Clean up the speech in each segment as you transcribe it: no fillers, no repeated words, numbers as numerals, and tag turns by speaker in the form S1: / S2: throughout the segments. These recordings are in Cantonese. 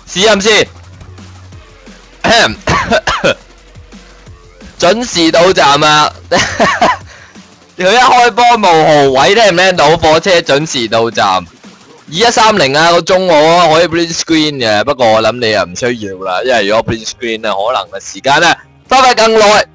S1: 試音先。準時到站啊！佢一開波冇號位，聽唔聽到？火車準時到站。2130啊個鐘我可以 print screen 嘅，不過我諗你又唔需要啦，因為如果 print screen 咧，可能嘅時間咧花費更耐。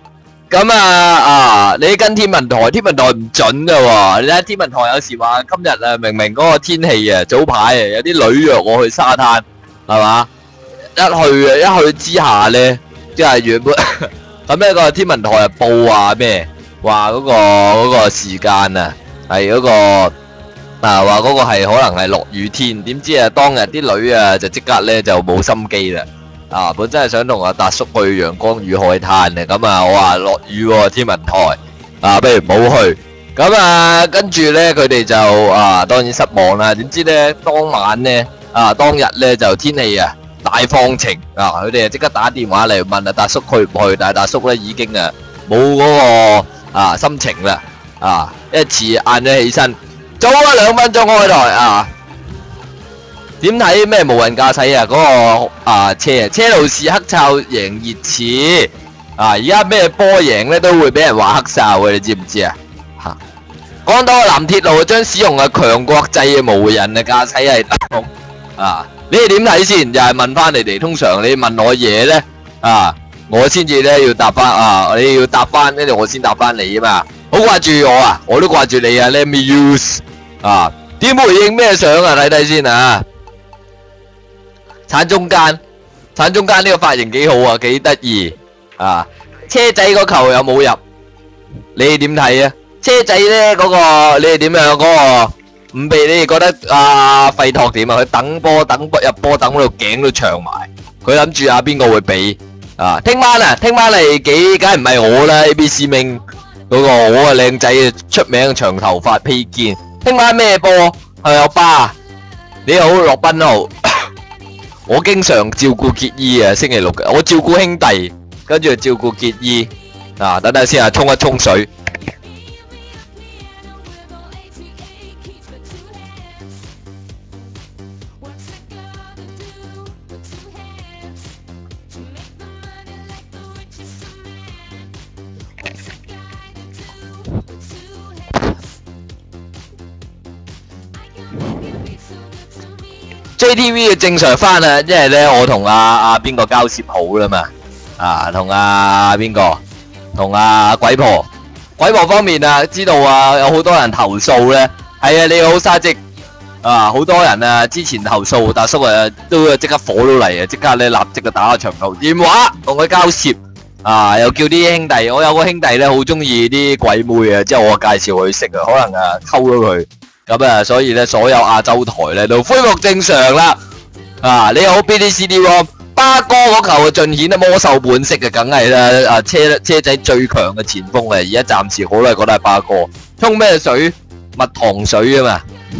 S1: 咁你跟天文台唔準噶喎。你睇天文台有時話今日明明嗰個天氣早排有啲女約我去沙灘，係嘛？一去之下咧，即係原本咁呢個天文台報話咩？話嗰個時間係嗰個話嗰個係可能係落雨天，點知當日啲女就即刻咧就冇心機啦。本身係想同阿達叔去陽光與海灘嘅，咁我話落雨喎，天文台不如唔好去。咁跟住咧佢哋就當然失望啦。點知咧當晚咧當日咧就天氣大放晴佢哋即刻打電話嚟問達叔去唔去，但係達叔咧已經冇嗰個心情啦因為遲晏咗起身，早咗2分鐘開台點睇咩無人駕駛嗰個車路士黑哨贏熱刺而家咩波贏咧都會俾人話黑哨嘅，你知唔知講到南鐵路將使用強國際嘅無人駕駛系統你哋點睇先？又係問翻你哋，通常你問我嘢咧我先至咧要答翻你要答翻，跟住我先答翻你啊嘛。好掛住我我都掛住你Let me use 點回應咩相睇睇先鏟中間呢個髮型幾好幾得意車仔個球有冇入？你哋點睇車仔咧嗰個你哋點樣嗰個唔俾你哋覺得費托點佢等波入波等到頸都長埋，佢諗住邊個會俾聽晚嚟幾梗係唔係我啦 ABC 明嗰個我靚仔出名長頭髮披肩。聽晚咩波係有巴你好洛賓號我經常照顧傑伊星期六嘅我照顧兄弟，跟住照顧傑伊等等先沖一沖水。JTV 嘅正常翻因為咧我同邊個交涉好啦嘛同邊個同鬼婆方面知道有好多人投訴咧，係你好沙積好多人之前投訴達叔都即刻火到嚟即刻咧立即打個長途電話同佢交涉又叫啲兄弟，我有個兄弟咧好中意啲鬼妹之後我介紹佢識可能溝咗佢。咁所以咧，所有亞洲台咧都恢復正常啦。你好 BDCD 巴哥嗰球盡顯魔獸本色梗係啦。車仔最強嘅前鋒而家暫時好耐覺得係巴哥。沖咩水？蜜糖水嘛。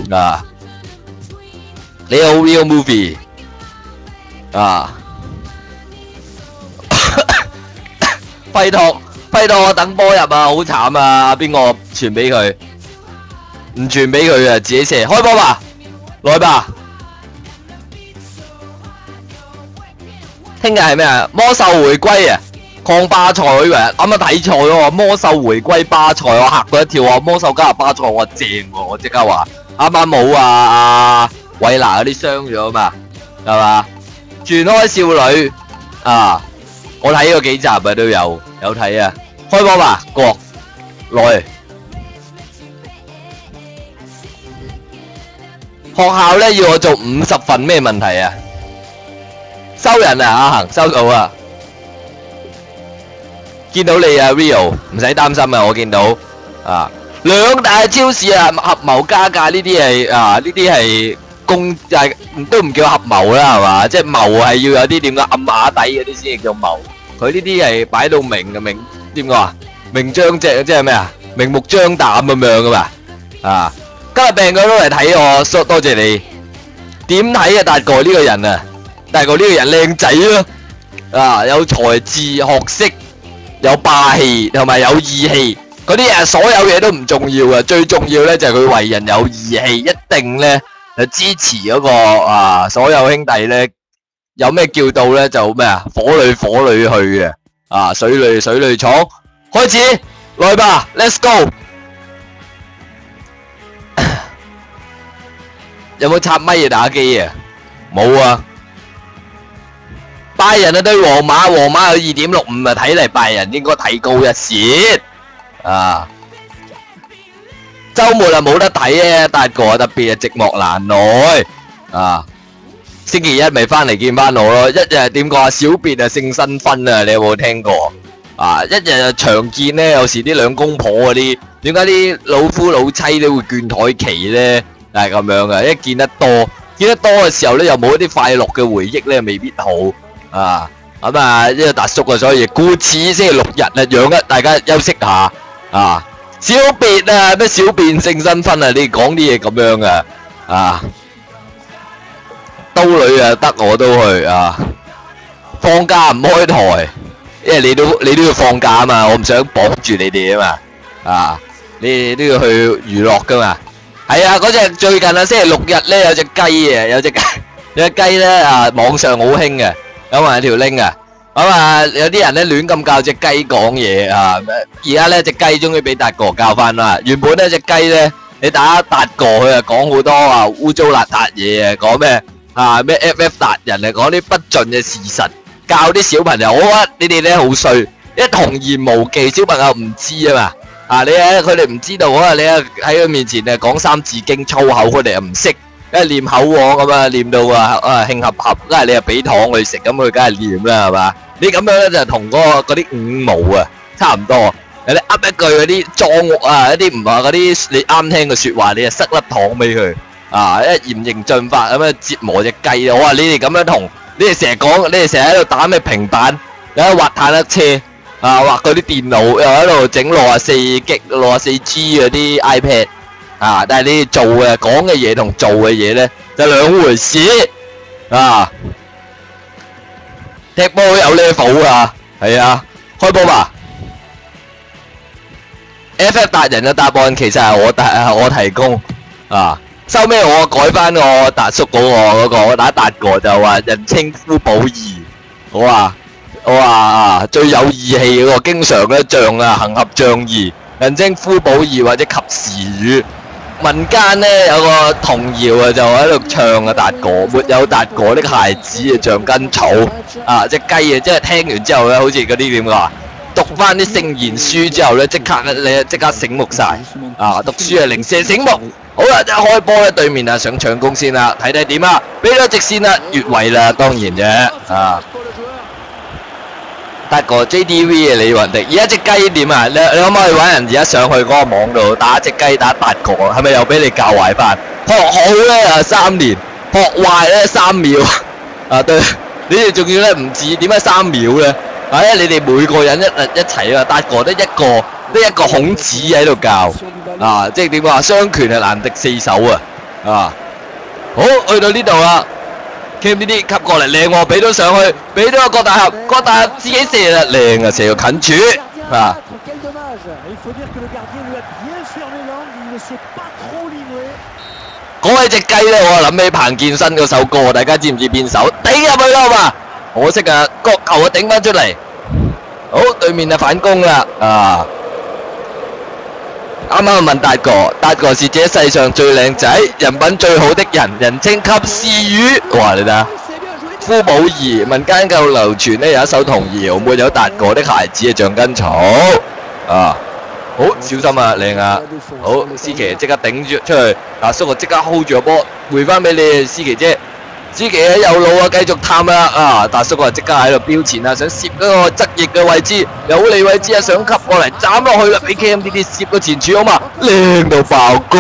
S1: 你好 Real Movie 費托我等波入好慘邊個傳俾佢？唔傳俾佢自己射開波吧，來吧。聽日係咩魔獸回歸抗巴塞，我以為啱啱睇錯咗魔獸回歸巴塞，我嚇咗一跳魔獸加入巴塞，我話正我即刻話啱啱冇韋拿嗰啲傷咗嘛，係嘛？傳開少女我睇過幾集都有睇開波吧，國來。學校咧要我做50份咩問題收人阿恒收到見到你Rio 唔使擔心我見到兩大超市合謀加價呢啲係呢啲係都唔叫合謀啦係嘛？即係謀係要有啲點解暗啞底嗰啲先叫謀，佢呢啲係擺到明嘅明點講明張即係咩明目張膽咁樣噶嘛今日病佢都嚟睇我，多謝你。點睇達哥呢個人達哥呢個人靚仔咯，有才智學識，有霸氣同埋有義氣，嗰啲所有嘢都唔重要最重要咧就係佢為人有義氣，一定咧就支持嗰個所有兄弟咧有咩叫到咧就咩啊，火裏去嘅，啊水裏闖，開始來吧 ，Let's go。有冇插咪打機啊？冇啊。拜仁啊對皇馬有2.65啊，睇嚟拜仁應該睇高一線啊。週末啊冇得睇啊，達哥特別寂寞難耐啊。星期一咪翻嚟見翻我咯，一日點講啊？小別啊勝新婚啊，你有冇聽過啊？一日啊長見咧，有時啲兩公婆嗰啲，點解啲老夫老妻都會倦怠期咧？係咁樣嘅，一見得多嘅時候咧，又冇一啲快樂嘅回憶咧，未必好啊。咁啊，呢個達叔啊，所以故此星期六日啊，讓大家休息下啊。小別啊，咩小便勝新婚啊？你講啲嘢咁樣嘅啊？刀女啊，得我都去啊！放假唔開台，因為你都要放假啊嘛，我唔想綁住你哋啊嘛，啊，你哋都要去娛樂噶嘛。係啊，嗰隻最近啊，星期六日咧有隻雞啊，有隻雞咧啊，網上好興嘅，有埋條 link 啊。咁啊，有啲人咧亂咁教隻雞講嘢啊，而家咧隻雞終於俾達哥教翻啦。原本咧隻雞咧，你打達哥佢啊講好多啊污糟邋遢嘢啊，講咩？啊咩 FF 達人啊，講啲不盡嘅事實，教啲小朋友，我覺得你哋咧好衰，一童言無忌，小朋友唔知啊嘛。啊你啊，佢哋唔知道啊，你啊喺佢面前啊講三字經粗口，佢哋又唔識，梗係念口簧咁啊，念到興合合，梗係你啊俾糖佢食，咁佢梗係念啦，係嘛？你咁樣咧就同嗰啲五毛啊差唔多，你噏一句嗰啲裝屋啊，一啲唔話嗰啲你啱聽嘅説話，你就塞粒糖俾佢。啊！一嚴刑峻法咁樣折磨隻雞啊！我話你哋咁樣同，你哋成日講，你哋成日喺度打咩平板，又喺度畫坦克車，啊畫嗰啲電腦，又喺度整64G、64G 嗰啲 iPad，啊！但係你哋做嘅講嘅嘢同做嘅嘢咧就兩回事啊！踢波有 level 啊，係啊，開波吧！FF 達人嘅答案其實係我提供啊。收尾我改翻個達叔嗰個，我打達哥就話人稱夫保義，我話最有義氣嗰個，經常咧仗啊行俠仗義，人稱夫保義或者及時雨。民間咧有個童謠啊，就喺度唱啊達哥，沒有達哥的孩子啊像根草啊，隻雞啊，即係聽完之後咧，好似嗰啲點講，讀翻啲聖賢書之後咧，你即刻醒目晒啊！讀書啊零舍醒目。好啦，一開波咧，對面啊想搶攻先啦，睇點啊？俾咗直線啦，越位啦，當然啫啊！達哥 JDV 啊，李雲迪，而家隻雞點啊？你可唔可以揾人而家上去嗰個網度打隻雞打達哥？係咪又俾你教壞翻？學好咧啊3年，學壞咧3秒啊！對，你哋仲要咧唔止點解3秒咧？啊！你哋每個人一齊啊，達哥得一個孔子喺度教啊，即係點話？雙拳係難敵4手啊！好，去到呢度啦 ，KMDD 吸過嚟靚喎，俾到上去，俾到個郭大俠自己射啦，靚啊，射到近柱啊！講起隻雞咧，我諗起彭健新嗰首歌，大家知唔知邊首？頂入去啦，好嘛？可惜啊，角球啊頂翻出嚟。好，對面啊反攻啦啊！啱啱問達哥是這世上最靚仔、人品最好的人，人稱及時雨。哇！你睇下，夫保義民間夠流傳呢有一首童謠，沒有達哥的孩子係像根草啊！好小心啊，靚啊！好，思琪即刻頂住出去，達叔啊即刻 hold 住個波，回翻俾你，思琪姐。思琪喺右路啊，繼續探啦啊！達叔啊即刻喺度標前啊，想攝嗰個側翼嘅位置，有利位置啊，想吸過嚟斬落去啦，俾 KMDD 攝個前柱好嘛，靚到爆高！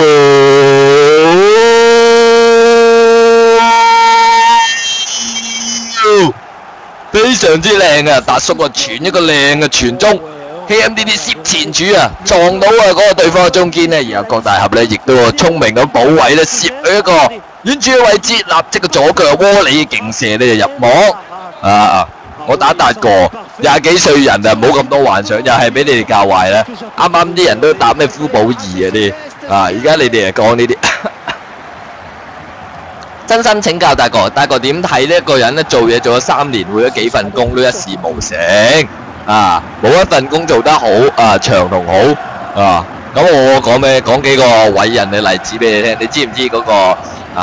S1: 非常之靚啊！達叔啊傳一個靚嘅傳中。KMDD 攝前柱啊，撞到啊嗰個對方嘅中堅呢，然後郭大俠呢亦都聰明咁補位呢，攝去一個遠處嘅位置，立即個左腳窩裏勁射呢就入網啊！我打達哥20幾歲人啊，冇咁多幻想，又係俾你哋教壞啦！啱啱啲人都打咩夫保義啊啲啊，而家你哋係講呢啲真心請教大哥，大哥點睇呢一個人咧做嘢做咗3年，換咗幾份工都一事無成啊！冇一份工做得好啊，長同好啊！咁我講幾個偉人嘅例子俾你聽，你知唔知嗰個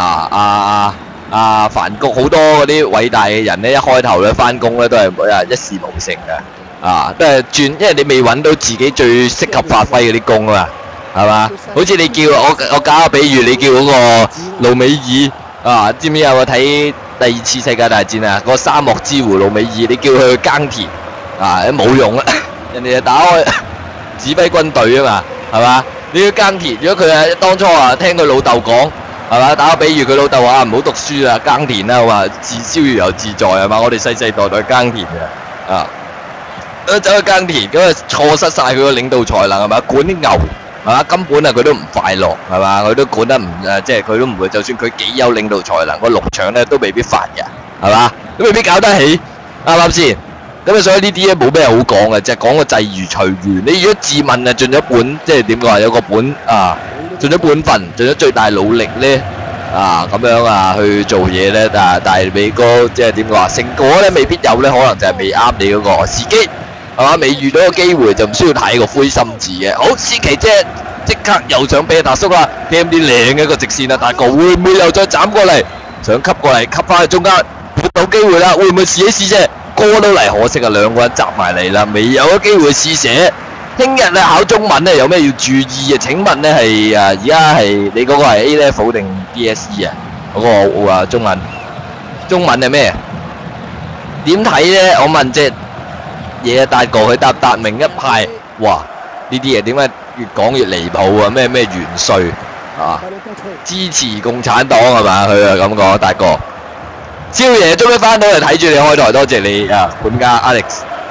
S1: 梵谷好多嗰啲偉大嘅人咧，一開頭咧翻工咧都係一事無成嘅，啊，都係轉，因為你未揾到自己最適合發揮嗰啲工啊嘛，係嘛？好似你叫我搞個比喻，你叫嗰個盧美爾啊，知唔知有冇睇第2次世界大戰啊？嗰個沙漠之狐盧美爾，你叫佢去耕田啊，冇用啊！人哋就打開指揮軍隊啊嘛，係嘛？你要耕田，如果佢係當初啊聽佢老豆講。係嘛？打個比喻，佢老豆話唔好讀書啦，耕田啦，話自逍遙又自在係嘛？我哋世世代代耕田嘅啊，走去耕田咁啊，錯失晒佢個領導才能係嘛？管啲牛係嘛？根本啊佢都唔快樂係嘛？佢都管得唔即係佢都唔會，就算佢幾有領導才能，個農場咧都未必發嘅係嘛？都未必搞得起，啱唔啱先？咁啊，所以呢啲咧冇咩好講嘅，就係講個際遇隨緣。你如果自問啊，盡咗本，即係點講啊？有個本啊。盡咗本分，盡咗最大努力咧，啊咁樣啊去做嘢咧，但係美國即係點講啊？成果咧未必有咧，可能就係未啱你嗰個時機，係嘛？未遇到個機會就唔需要睇個灰心字嘅。好，思琪姐即刻又想俾達叔啦 ，game 啲靚嘅一個直線啊！大哥會唔會又再斬過嚟？想吸過嚟，吸翻去中間，有機會啦，會唔會試一試啫？歌都嚟，可惜啊，兩個人集埋嚟啦，未有個機會試寫。聽日咧考中文咧有咩要注意啊？請問咧係而家係你嗰個係 A level 定 DSE 啊？嗰個中文係咩？點睇咧？我問隻嘢達哥，佢答明一派，哇！呢啲嘢點解越講越離譜啊？咩元帥啊？支持共產黨係嘛？佢啊咁講，達哥。少爺終於翻到嚟睇住你開台，多謝你啊，管家 Alex。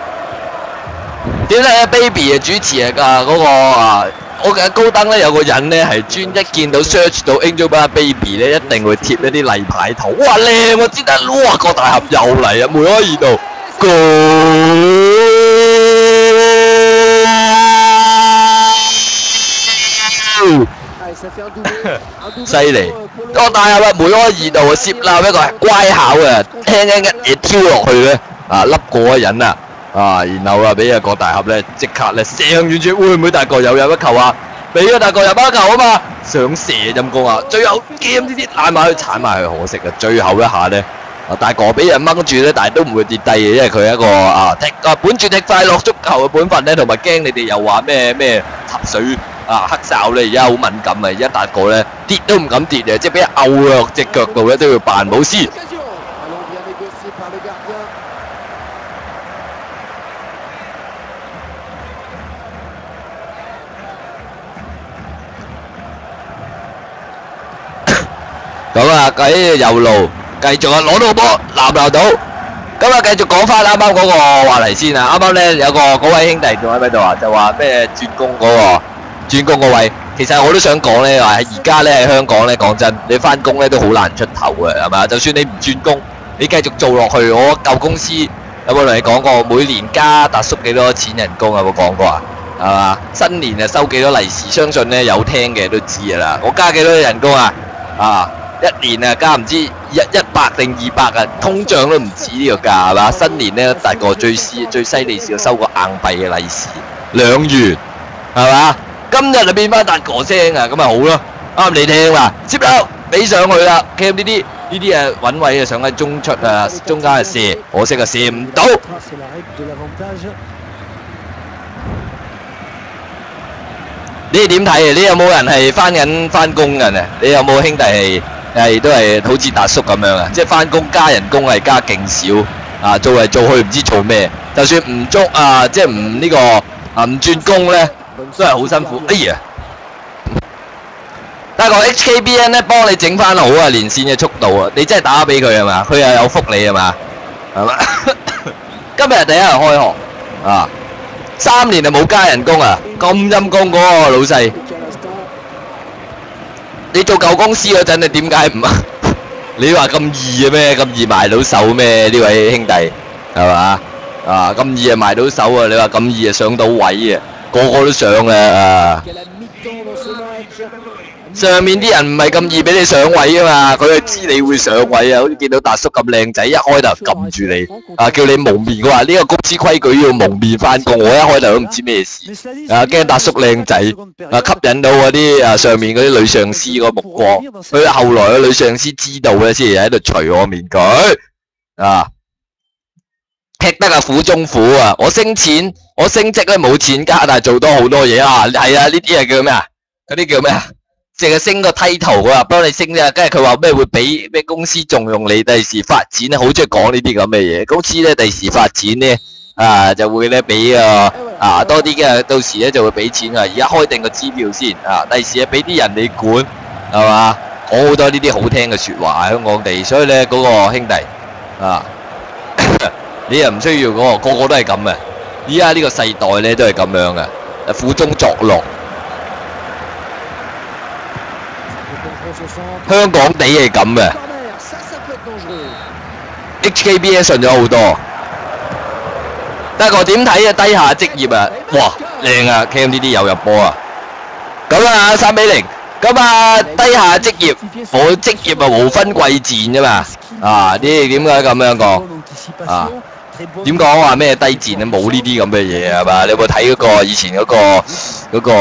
S1: 點解 Baby 主持嗰個我嘅高登咧有個人咧係專一見到 search 到 Angelababy 咧，一定會貼一啲例牌圖。哇靚喎，知得哇個大俠又嚟啊！梅開二度，犀利！個大俠啊，梅開二度啊，攝鬧一個係乖巧嘅，輕輕一嘢挑落去咧啊，笠過一人啊！啊，然後啊，俾啊個大俠咧即刻咧射向遠處，會唔會大哥又入一球啊？俾個大哥入一球啊嘛，想射陰功啊！最後劍呢啲攬埋去鏟埋去，可惜啊！最後一下咧，啊大哥俾人掹住咧，但係都唔會跌低嘅，因為佢係一個本住踢快樂足球嘅本分咧，同埋驚你哋又話咩插水啊黑哨咧，而家好敏感啊！而家大哥咧跌都唔敢跌啊，即係俾人摳落隻腳度咧都要扮冇事。咁啊，喺右路繼續啊，攞到個波，鬧唔鬧到？咁啊，繼續講翻啱啱嗰個話題先啊！啱啱咧有個嗰位兄弟仲喺度啊，就話咩轉工嗰位，其實我都想講咧，話而家咧喺香港咧，講真，你翻工咧都好難出頭嘅，係嘛？就算你唔轉工，你繼續做落去，我舊公司有冇同你講過每年加達叔幾多錢人工？有冇講過啊？係嘛？新年啊收幾多利是？相信咧有聽嘅都知㗎啦。我加幾多人工啊？啊！一年啊，加唔知100定200啊，通脹都唔止呢個價係嘛？新年咧，大個最犀利試過收個硬幣嘅利是2元係嘛？今日就變翻達哥聲啊，咁咪好咯，啱你聽啦，接樓俾上去啦 ，Cam 呢啲啊揾位啊想喺中出啊，中間啊射，可惜啊射唔到。你哋點睇啊？你有冇人係翻工嘅呢？你有冇兄弟係都係好似達叔咁樣啊？即係翻工加人工係加勁少啊，做嚟做去唔知做咩，就算唔捉啊，即係唔呢個唔轉工咧，都係好辛苦。哎呀，但係個 HKBN 咧幫你整翻好啊，連線嘅速度啊，你真係打俾佢係嘛？佢又有福利係嘛？係嘛？今日第一日開學啊！3年就冇加人工啊！咁陰公嗰個老細，你做舊公司嗰陣，你點解唔啊？你話咁易嘅咩？咁易賣到手咩？呢位兄弟係嘛？啊，咁易啊賣到手啊！你話咁易啊上到位啊，個個都上啊！ 上面啲人唔係咁易俾你上位啊嘛，佢係知你會上位啊，好似見到達叔咁靚仔，一開頭撳住你啊，叫你蒙面嘅話，呢個公司規矩要蒙面翻工，我一開頭都唔知咩事啊，驚達叔靚仔啊，吸引到嗰啲啊上面嗰啲女上司個目光，佢後來個女上司知道咧，先喺度除我面具啊。吃得啊苦中苦啊！我升錢，我升職咧冇錢加，但係做多好多嘢啊！係啊，呢啲係叫咩啊？嗰啲叫咩啊？淨係升個title啊，幫你升啫。跟住佢話咩會俾咩公司重用你，第時發展咧，好中意講呢啲咁嘅嘢。公司咧第時發展咧就會咧俾多啲嘅，到時咧就會俾錢啊！而家開定個支票先啊，第時啊俾啲人你管係嘛？講好多呢啲好聽嘅説話香港地，所以咧嗰個兄弟啊。你又唔需要嗰個，個個都係咁嘅。依家呢個世代咧都係咁樣嘅，苦中作樂。香港地係咁嘅 ，HKBS 順咗好多。但係我點睇啊？低下職業啊，哇靚啊 ！Cam 呢啲又入波啊！咁啊3-0，咁啊低下職業，我職業啊無分貴賤啫嘛。啊，呢點解咁樣講啊？點講話咩低賤啊？冇呢啲咁嘅嘢係嘛？你有冇睇嗰個以前嗰個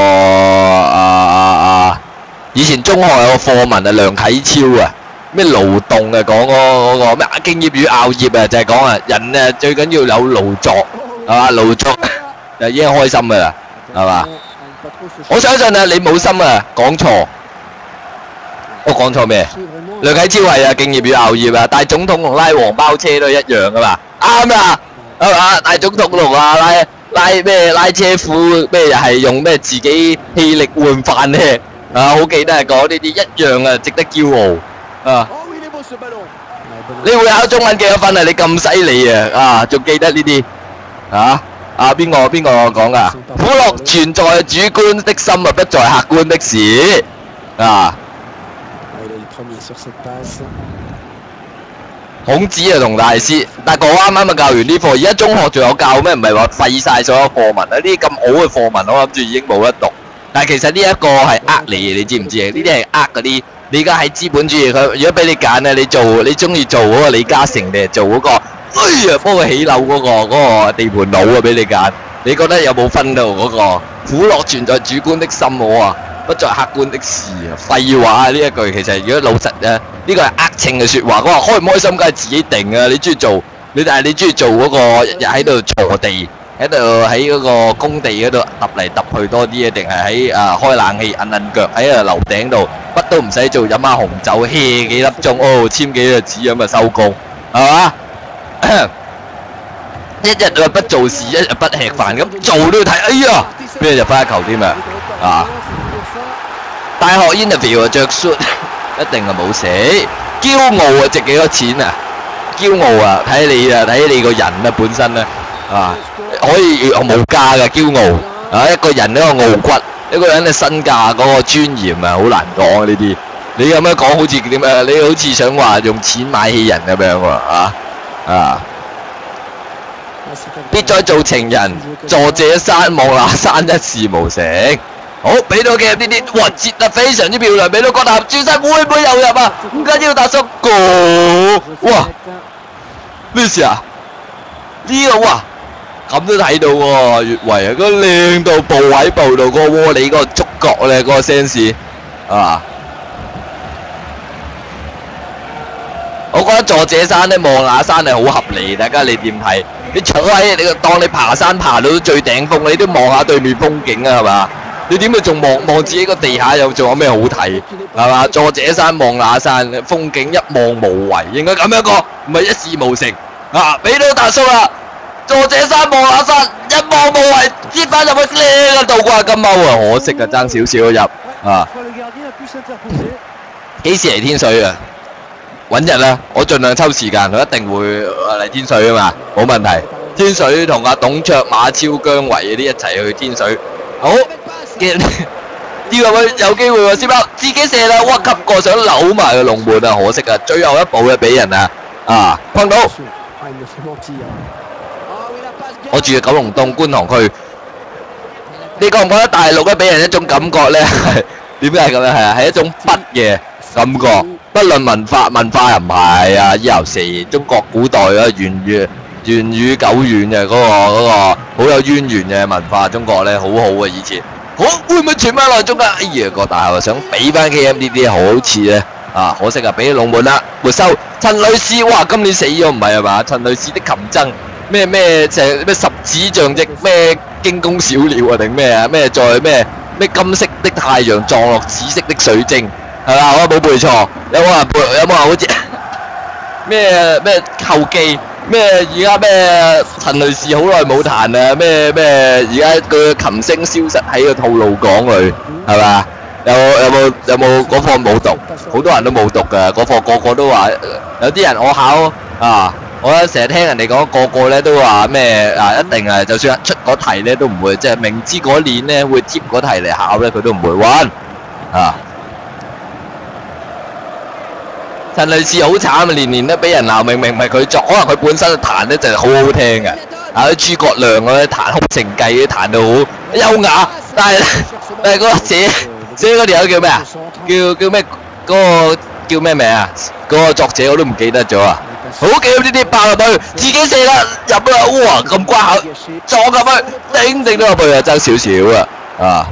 S1: 以前中學有個課文啊，梁啟超啊，咩勞動啊，講嗰個咩敬業與熬業啊，就係講啊人啊最緊要有勞作係嘛？勞作就已經開心㗎啦係嘛？我相信啊，你冇心啊，講錯。我講錯咩？梁啟超係啊，敬業與熬業啊，大總統同拉黃包車都係一樣噶嘛，啱啦，係嘛？大總統同拉車夫咩又係用咩自己氣力換飯咧？啊，好記得係講呢啲一樣啊，值得驕傲啊！你會考中文幾多分啊？你咁犀利啊！仲記得呢啲啊？邊個講噶？苦樂全在主觀的心啊，不在客觀的事啊！孔子啊同大師，但係我啱啱教完呢課，而家中學仲有教咩？唔係話廢晒所有課文啊！呢啲咁好嘅課文，我諗住已經冇得讀。但係其實呢一個係你知唔知啊？呢啲係嗰啲。你而家喺資本主義，佢如果俾你揀咧，你中意做嗰個李嘉誠定係做嗰個？哎呀，幫佢起樓嗰個地盤佬啊，俾你揀。你覺得有冇分到嗰個？苦樂全在主觀的心，我啊！不在客觀的事啊！廢話呢一句其實如果老實咧，呢個係情嘅説話。佢話開唔開心梗係自己定啊！你中意做，但係你中意做嗰個日日喺度鋤地，喺度喺嗰個工地嗰度揼嚟揼去多啲啊？定係喺開冷氣揞腳喺樓頂度乜都唔使做，飲下紅酒 hea 幾粒鐘，簽幾個紙咁就收工，係嘛？一日不做事，一日不吃飯，咁做都要睇。哎呀，邊日入翻一球添啊！大學 interview 着 suit 一定係冇死，驕傲啊值幾多錢啊？驕傲啊睇你個人啊本身咧可以無價嘅驕傲一個人嗰個傲骨，一個人嘅身價嗰個尊嚴啊，好難講啊呢啲。你咁樣講好似點啊？你好似想話用錢買起人咁樣喎必再做情人，坐這山望那山，一事無成。好，俾到嘅呢啲，哇，接得非常之漂亮，俾到個頭轉身會唔會又入啊？唔緊要，達叔個，哇，咩事啊？呢個哇，咁都睇到喎，越位啊，個靚到部位部到個窩裏嗰個觸角咧，嗰個 sense 我覺得坐這山咧望那山係好合理，大家你點睇？你坐喺你當你爬山爬到最頂峰，你都望下對面風景啊，係嘛？你點會仲望自己個地下又仲有咩好睇？係嘛？坐這山望那山，風景一望無遺，應該咁樣講，唔係一事無成啊！俾到達叔啦，坐這山望那山，一望無遺，接翻入去靚啊！倒掛金鈎啊，可惜啊，爭少少入啊！幾時嚟天水啊？揾日啦，我盡量抽時間，佢一定會嚟天水啊嘛，冇問題。天水同阿董卓、馬超、姜維嗰啲一齊去天水。好，呢個位有機會喎，先包自己射啦，哇！吸過想扭埋個龍門啊，可惜啊，最後一步咧俾人碰到。我住喺九龍東觀塘區，你覺唔覺得大陸咧俾人一種感覺咧點解咁樣係啊？係一種筆嘅感覺，不論文化又唔係啊，有時中國古代啊源遠久遠嘅嗰個好有淵源嘅文化，中國咧好好啊以前。好會唔會傳翻落中間？哎呀，個大學想俾翻 KMDD 好似咧啊，可惜啊，俾龍門啦，沒收。陳女士，哇，今年死咗唔係啊嘛？陳女士的琴僧咩就係咩十指象徵咩驚弓小鳥啊定咩啊？咩在咩金色的太陽撞落紫色的水晶係嘛？我冇背錯，有冇人好似咩後記？咩而家咩陳雷士好耐冇彈啊？咩而家佢琴聲消失喺個套路講佢係嘛？有冇嗰課冇讀？好多人都冇讀㗎，嗰課個個都話有啲人我考啊，我成日聽人哋講個個咧都話咩啊，一定係就算出嗰題咧都唔會，即係明知嗰年咧會貼嗰題嚟考咧，佢都唔會溫啊。陳雷士好慘啊，年年都俾人鬧，明明唔係佢作，可能佢本身彈咧就係好好聽嘅。啊，諸葛亮嗰啲彈空城計，彈到好優雅，但係嗰個寫嗰條友叫咩啊？叫咩？嗰個叫咩名啊？嗰個作者我都唔記得咗啊！好記得呢啲爆入去，自己射啦入啦，哇咁乖巧，撞入去，頂到入去啊，爭少少啊！啊！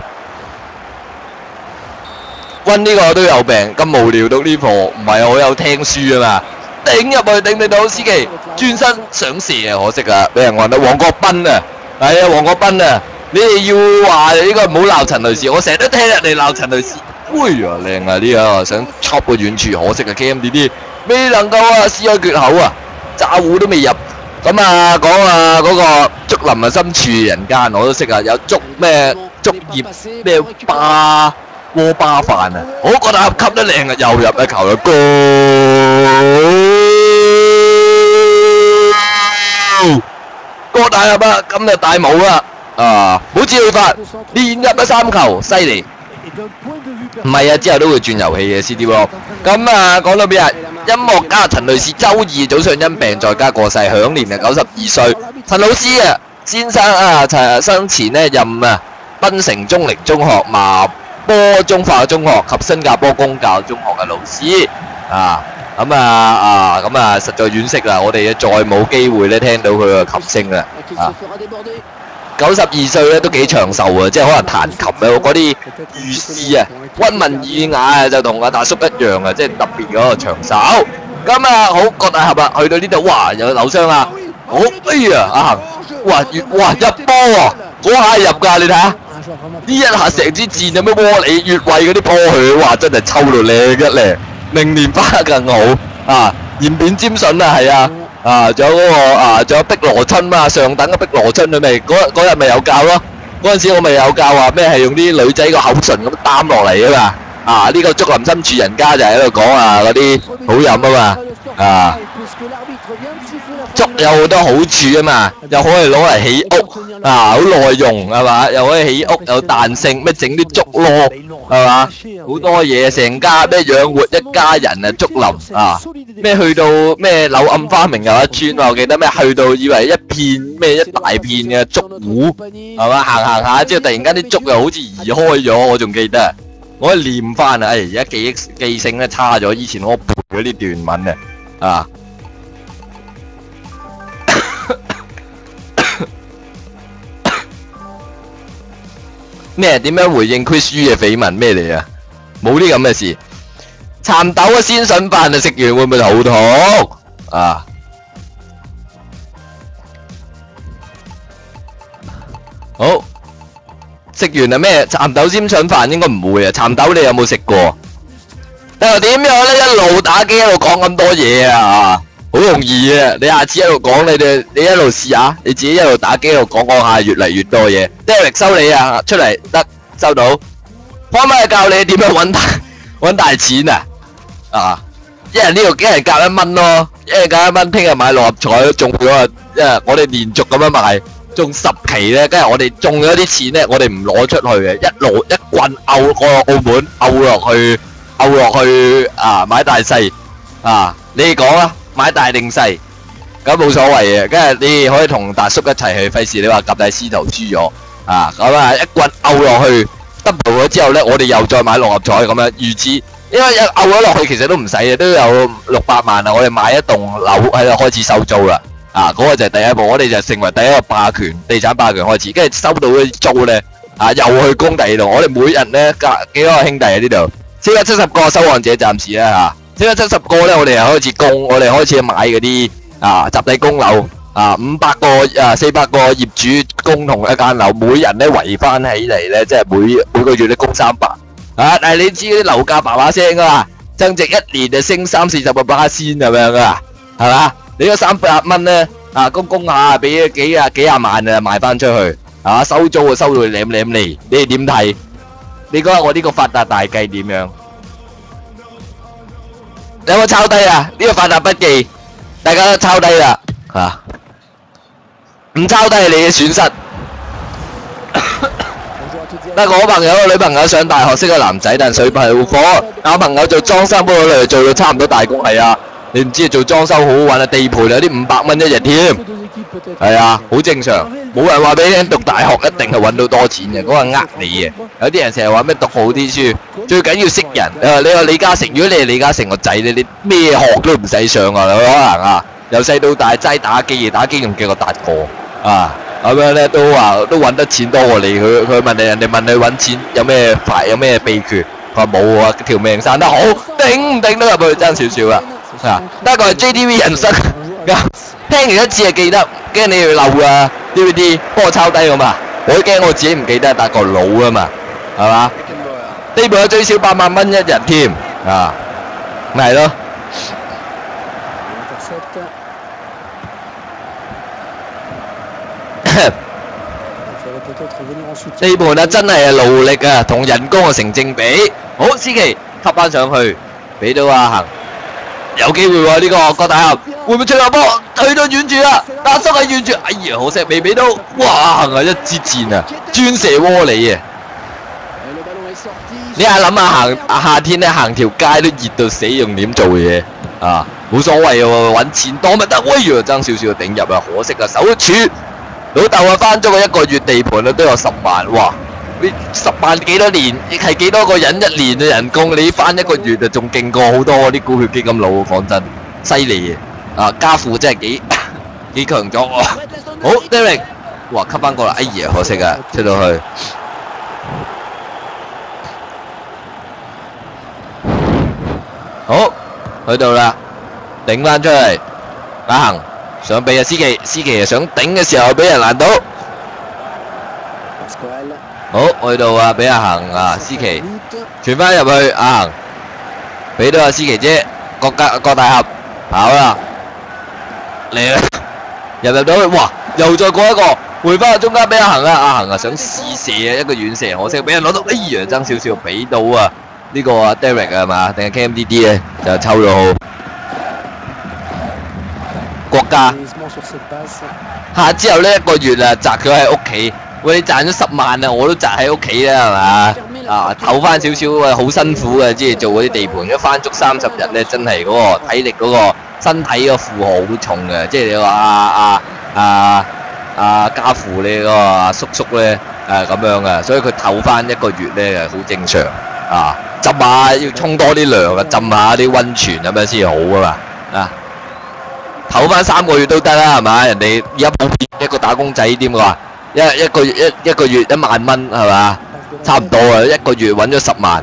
S1: 溫呢個都有病，咁無聊到呢課，唔係我有聽書啊嘛，頂入去頂到司機轉身想射啊，可惜啊，俾人話到黃國斌啊，係啊黃國斌啊，你哋要話呢個唔好鬧陳雷士，我成日都聽人哋鬧陳雷士，哎呀靚啊呢個想戳個遠處，可惜啊 KMDD 未能夠啊撕開缺口啊，炸糊都未入，咁啊講啊嗰個竹林啊深處人間我都識啊，有竹咩竹葉咩巴。鍋巴飯啊！我覺得吸得靚啊，又入一球啦，高！個大入啊，今日大帽啦，啊，冇指揮法，連入咗3球，犀利！唔係啊，之後都會轉遊戲嘅 CD Block。咁啊，講到邊啊？音樂家陳雷士周二早上因病在家過世，享年啊92歲。陳老師啊，先生啊，生前呢任啊檳城中寧中學麻波中化中學及新加坡公教中學嘅老師啊，咁啊，實在惋惜啦！我哋再冇機會咧聽到佢嘅琴聲啦。啊，92歲咧都幾長壽啊，即係可能彈琴啊嗰啲御師啊，溫文爾雅啊，就同阿大叔一樣啊，即係特別嗰個長壽。咁啊，好郭大俠啊，去到呢度，哇，有扭傷啦！好，哎呀，阿恒，哇入波喎，嗰下入㗎，你睇下。呢一下成支箭有咩窩里越位嗰啲波去，哇！真係抽到靚一靚，明年翻得更好啊！延扁尖筍啊，係啊，啊，仲有嗰個啊，仲有碧螺春嘛，上等嘅碧螺春佢咪嗰日咪有教咯，嗰陣時我咪有教話咩係用啲女仔個口唇咁擔落嚟啊嘛，啊呢個竹林深處人家就喺度講啊嗰啲好飲啊嘛，啊。竹有好多好處啊嘛，又可以攞嚟起屋啊，好耐用係嘛，又可以起屋有彈性，咩整啲竹籮係嘛，好多嘢，成家咩養活一家人啊，竹林啊，咩去到咩柳暗花明又一村啊，我記得咩去到以為一片咩一大片嘅竹湖係嘛，行下之後突然間啲竹又好似移開咗，我仲記得，我可以念翻啊，而家記性咧差咗，以前我背咗呢段文啊。咩？點樣回應 Chris Yu 嘅緋聞？咩嚟啊？冇啲咁嘅事。蠶豆嘅鮮筍飯啊，食完會唔會肚痛啊？好，食完啊咩？蠶豆鮮筍飯應該唔會啊。蠶豆你有冇食過？又點樣咧？一路打機一路講咁多嘢啊！好容易啊！你下次一路講，你一路試下，你自己一路打機一路講下，越嚟越多嘢。Derek 收你啊，出嚟得收到。可唔可以教你點樣揾大錢啊？啊！一人呢度幾人夾1蚊咯，一人夾1蚊，聽日買6合彩中咗啊！因為我哋連續咁樣買，中10期咧，跟住我哋中咗啲錢咧，我哋唔攞出去嘅，一棍毆過澳門，毆落去啊！買大細啊！你哋講啊！買大定細，咁冇所謂嘅，跟住你可以同大叔一齊去，費事你話夾大師徒輸咗啊！咁啊，一棍毆落去 double 咗之後咧，我哋又再買六合彩咁樣，如此，因為漚咗落去其實都唔使嘅，都有600萬啦，我哋買一棟樓喺度開始收租啦。嗰個就係第一步，我哋就成為第一個霸權，地產霸權開始，跟住收到嗰啲租咧，又去供第二度，我哋每人咧幾多個兄弟喺呢度，470個收按者暫時啦470個咧，我哋又開始供，我哋開始買嗰啲集體供樓500個400個業主共同一間樓，每人咧圍翻起嚟咧，即係每個月咧供300但係你知啲樓價叭叭聲噶嘛，增值1年就升30-40%咁樣噶，係嘛？你嗰300蚊咧供下俾幾廿萬賣翻出去，收租收到舐舐嚟，你哋點睇？你覺得我呢個發達大計點樣？你有冇抄低啊？呢個發達筆記，大家都抄低啦唔抄低係你嘅損失。但係我朋友個女朋友上大學識個男仔，但水係火。我朋友做裝修幫我哋做到差唔多大工，係啊。你唔知做裝修好好揾地盤有啲500蚊一日添，係啊，好正常。冇人話俾你聽讀大學一定係揾到多錢嘅，嗰個係你嘅。有啲人成日話咩讀好啲書，最緊要識人。你話李嘉誠，如果你係李嘉誠個仔你咩學都唔使上可能由細到大齋打機仲叫個達哥咁樣咧都揾得錢多過你。佢問你，人哋問你揾錢有咩秘訣，佢話冇啊，條命生得好，頂唔頂得入去爭少少得個係 JTV 人生聽完一次就記得，驚你要漏DVD， 幫我抄低咁我都驚我自己唔記得，但個腦啊嘛，係嘛？呢部有最少8萬蚊一日添咪係咯。呢盤真係勞力同人工成正比。好，思琪吸翻上去，俾到阿恒。有機會喎，呢個郭大俠會唔會出下波？去到遠住啦，阿叔係遠住，哎呀，可惜未俾到。哇，係一支箭專射窩里你係諗下夏天咧行條街都熱到死，用點做嘢冇所謂喎，揾錢多咪得。哎呀，爭少少就頂入可惜手柱老豆翻咗個1個月地盤都有10萬，哇！你10萬幾多年，亦係幾多個人1年嘅人工？你翻1個月就仲勁過好多啲股票基金佬，講真，犀利家父真係幾強壯好 ，Derek， 哇，吸翻過啦，哎呀，可惜出到去。好，去到啦，頂翻出嚟，阿恒想俾思琪想頂嘅時候俾人攔到。好，去到俾阿恒思琪傳翻入去，阿恒俾到思琪姐，郭大俠跑啦，嚟啦，入到去，哇，又再過一個，回翻去中間俾阿恒阿恒想試射一個遠射，可惜俾人攞到，哎呀，爭少少俾到呢個Derek 係嘛，定係 KMDD 咧就抽咗好。國家下之後呢1個月擲咗喺屋企。喂，你賺咗10萬我都擲喺屋企啦，係嘛？唞翻少少好辛苦嘅，即係做嗰啲地盤，一翻足30日咧，真係嗰個體力嗰個身體個負荷好重嘅。即係你話家父你嗰個叔咧咁樣嘅，所以佢唞翻1個月咧好正常浸下要沖多啲涼浸下啲溫泉咁樣先好嘛唞翻3個月都得啦，係嘛？人哋而家普遍一個打工仔點話？一個月1萬蚊係嘛？差唔多1個月揾咗10萬。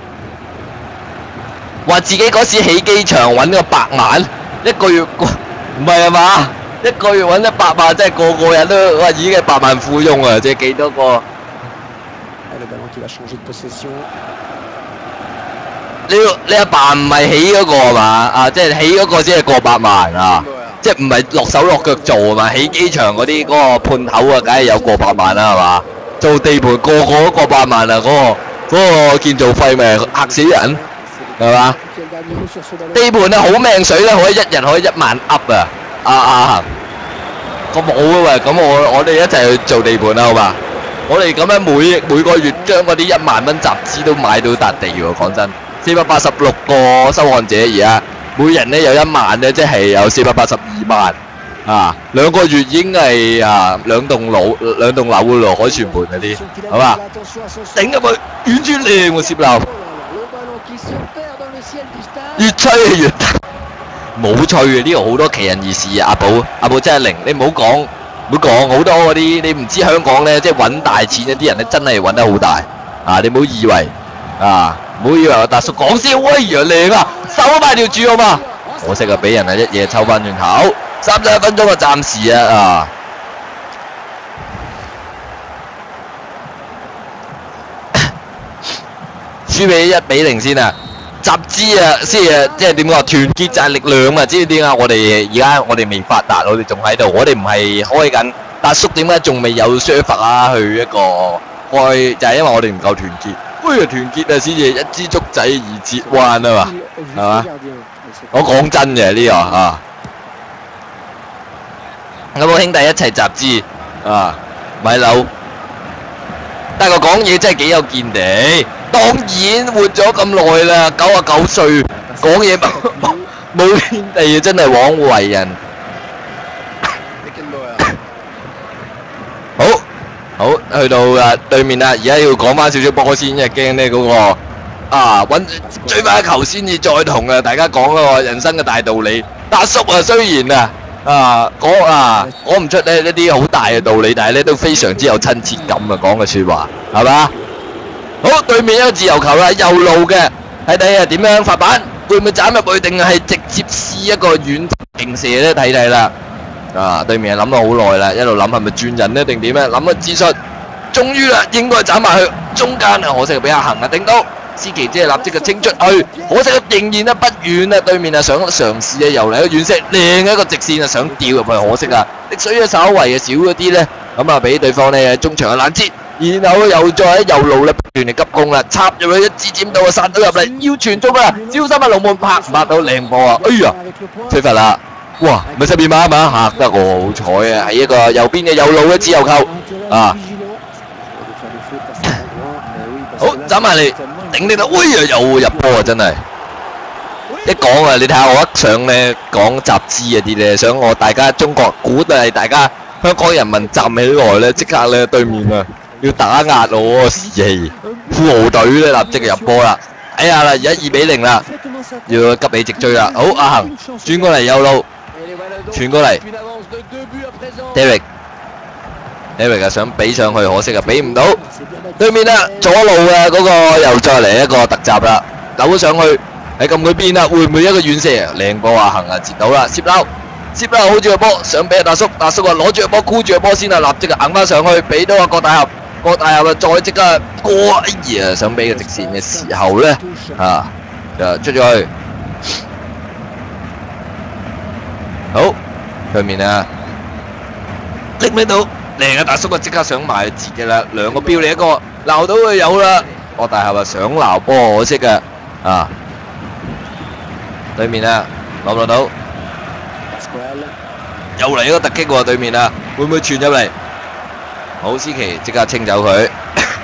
S1: 話自己嗰時起機場揾個100萬，1個月唔係嘛？1個月揾100萬，真係個人都話已經係百萬富翁即係幾多個？你阿爸唔係起嗰個係嘛？即係起嗰個先係過百萬即係唔係落手落腳做嘛？起機場嗰啲嗰個判頭梗係有過百萬啦，係嘛？做地盤個都過百萬嗰個建造費咪嚇死人，係嘛？地盤好命水咧，可以1日可以1萬噏咁好喂，咁我哋一齊去做地盤啦，好嘛？我哋咁樣每個月將嗰啲1萬蚊集資都買到笪地喎，講真，486個收看者而家。每人咧有1萬咧，即係有482萬啊，2個月已經係啊兩棟樓嘅咯，海旋盤嗰啲，係嘛？頂入去，遠處靚喎攝漏，越吹越冇趣嘅，呢度好多奇人異事啊！阿寶真係靈，你唔好講好多嗰啲，你唔知香港咧即係揾大錢嗰啲人咧真係揾得好大啊！你唔好以為我大叔講笑，喂呀靚啊，收埋條柱好嘛？可惜啊，俾人啊一嘢抽翻轉頭，31分鐘啊，暫時啊輸俾1-0先啊！集資啊，即係點講？團結就係力量啊！知唔知點解我哋未發達，我哋仲喺度，我哋唔係開緊。達叔點解仲未有 server 啊？去一個開就係因為我哋唔夠團結。喂，團結啊，先至一支竹仔二節彎啊嘛，係嘛？我講真嘅呢個啊，有冇兄弟一齊集資啊？買樓，但係佢講嘢真係幾有見地。當然活咗咁耐啦，99歲講嘢冇天地，真係枉為人。好，去到對面啦，而家要講翻少少波先，因為驚呢嗰個揾追翻一球先至再同大家講嗰個人生嘅大道理。達叔啊，雖然講唔出呢一啲好大嘅道理，但係咧都非常之有親切感啊，講嘅説話係嘛？好，對面一個自由球啦，右路嘅，睇睇啊點樣發板，會唔會斬入去定係直接試一個遠勁射咧？睇睇啦。對面諗咗好耐啦，一路諗係咪轉人呢定點咧？諗咗戰術，終於啦，應該斬埋去中間啊！可惜俾阿恒頂到，思琪姐立即就清出去，可惜仍然不遠啊！對面想嘗試又嚟個遠射，靚一個直線想吊入去，可惜啊！滴水稍為少咗啲咧，咁俾對方咧中場嘅攔截，然後又再喺右路咧不斷嚟急攻啦，插入去一支尖到啊，殺到入嚟，要傳中啊！小心龍門拍唔拍到靚波啊！哎呀，吹罰啦！哇，咪7碼嘛，嚇得我好彩啊！喺一個右邊嘅右路嘅自由球啊！好，斬埋嚟頂你到，哎呀，又入波啊！真係一講啊，你睇下我一上咧講集資嗰啲咧，想我大家中國鼓勵大家香港人民站起來咧，即刻咧對面啊要打壓我嗰個士氣，富豪隊咧立即就入波啦！哎呀啦，而家2-0啦，要急起直追啦！好，阿恒轉過嚟右路。傳過嚟 ，Derek 啊想俾上去，可惜啊俾唔到。對面啊左路嘅嗰個又再嚟一個突襲啦，扭上去喺禁區邊啦，會唔會一個遠射？靚波啊，行啊截到啦，攝撈好住個波，想俾阿達叔啊攞住個波箍住個波先啊，立即啊硬翻上去，俾到阿郭大俠啊再即刻過，哎呀想俾個直線嘅時候咧就出咗去。好，對面啊，拎唔拎到？靚啊！達叔啊，即刻想埋截嘅啦，兩個標你一個，鬧到佢有啦。郭大俠啊，想鬧波可惜嘅對面啊，攞唔攞到？又嚟一個突擊喎，對面啊，會唔會傳入嚟？好，思琪即刻清走佢。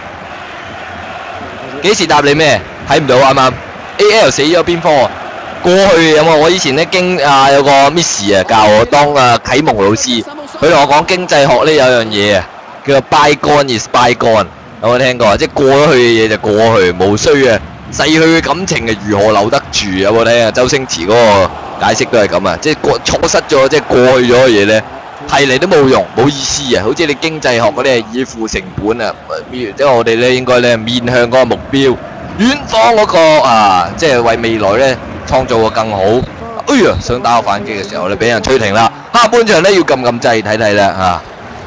S1: 幾時答你咩？睇唔到啱啱 ？AL 死咗邊科？過去有冇？我以前咧有個 Miss 啊教我當啟蒙老師，佢同我講經濟學呢有樣嘢啊，叫做 bygone is bygone，有冇聽過？即係過咗去嘅嘢就過去，無需啊逝去嘅感情係如何留得住？有冇聽啊？周星馳嗰個解釋都係咁啊，即係錯失咗即係過去咗嘅嘢咧，提嚟都冇用，冇意思啊！好似你經濟學嗰啲係以付成本啊，即係我哋咧應該咧面向嗰個目標，遠方嗰個即係為未來咧。創造個更好，哎呀！想打個反擊嘅時候咧，俾人吹停啦。下半場咧要撳掣睇睇啦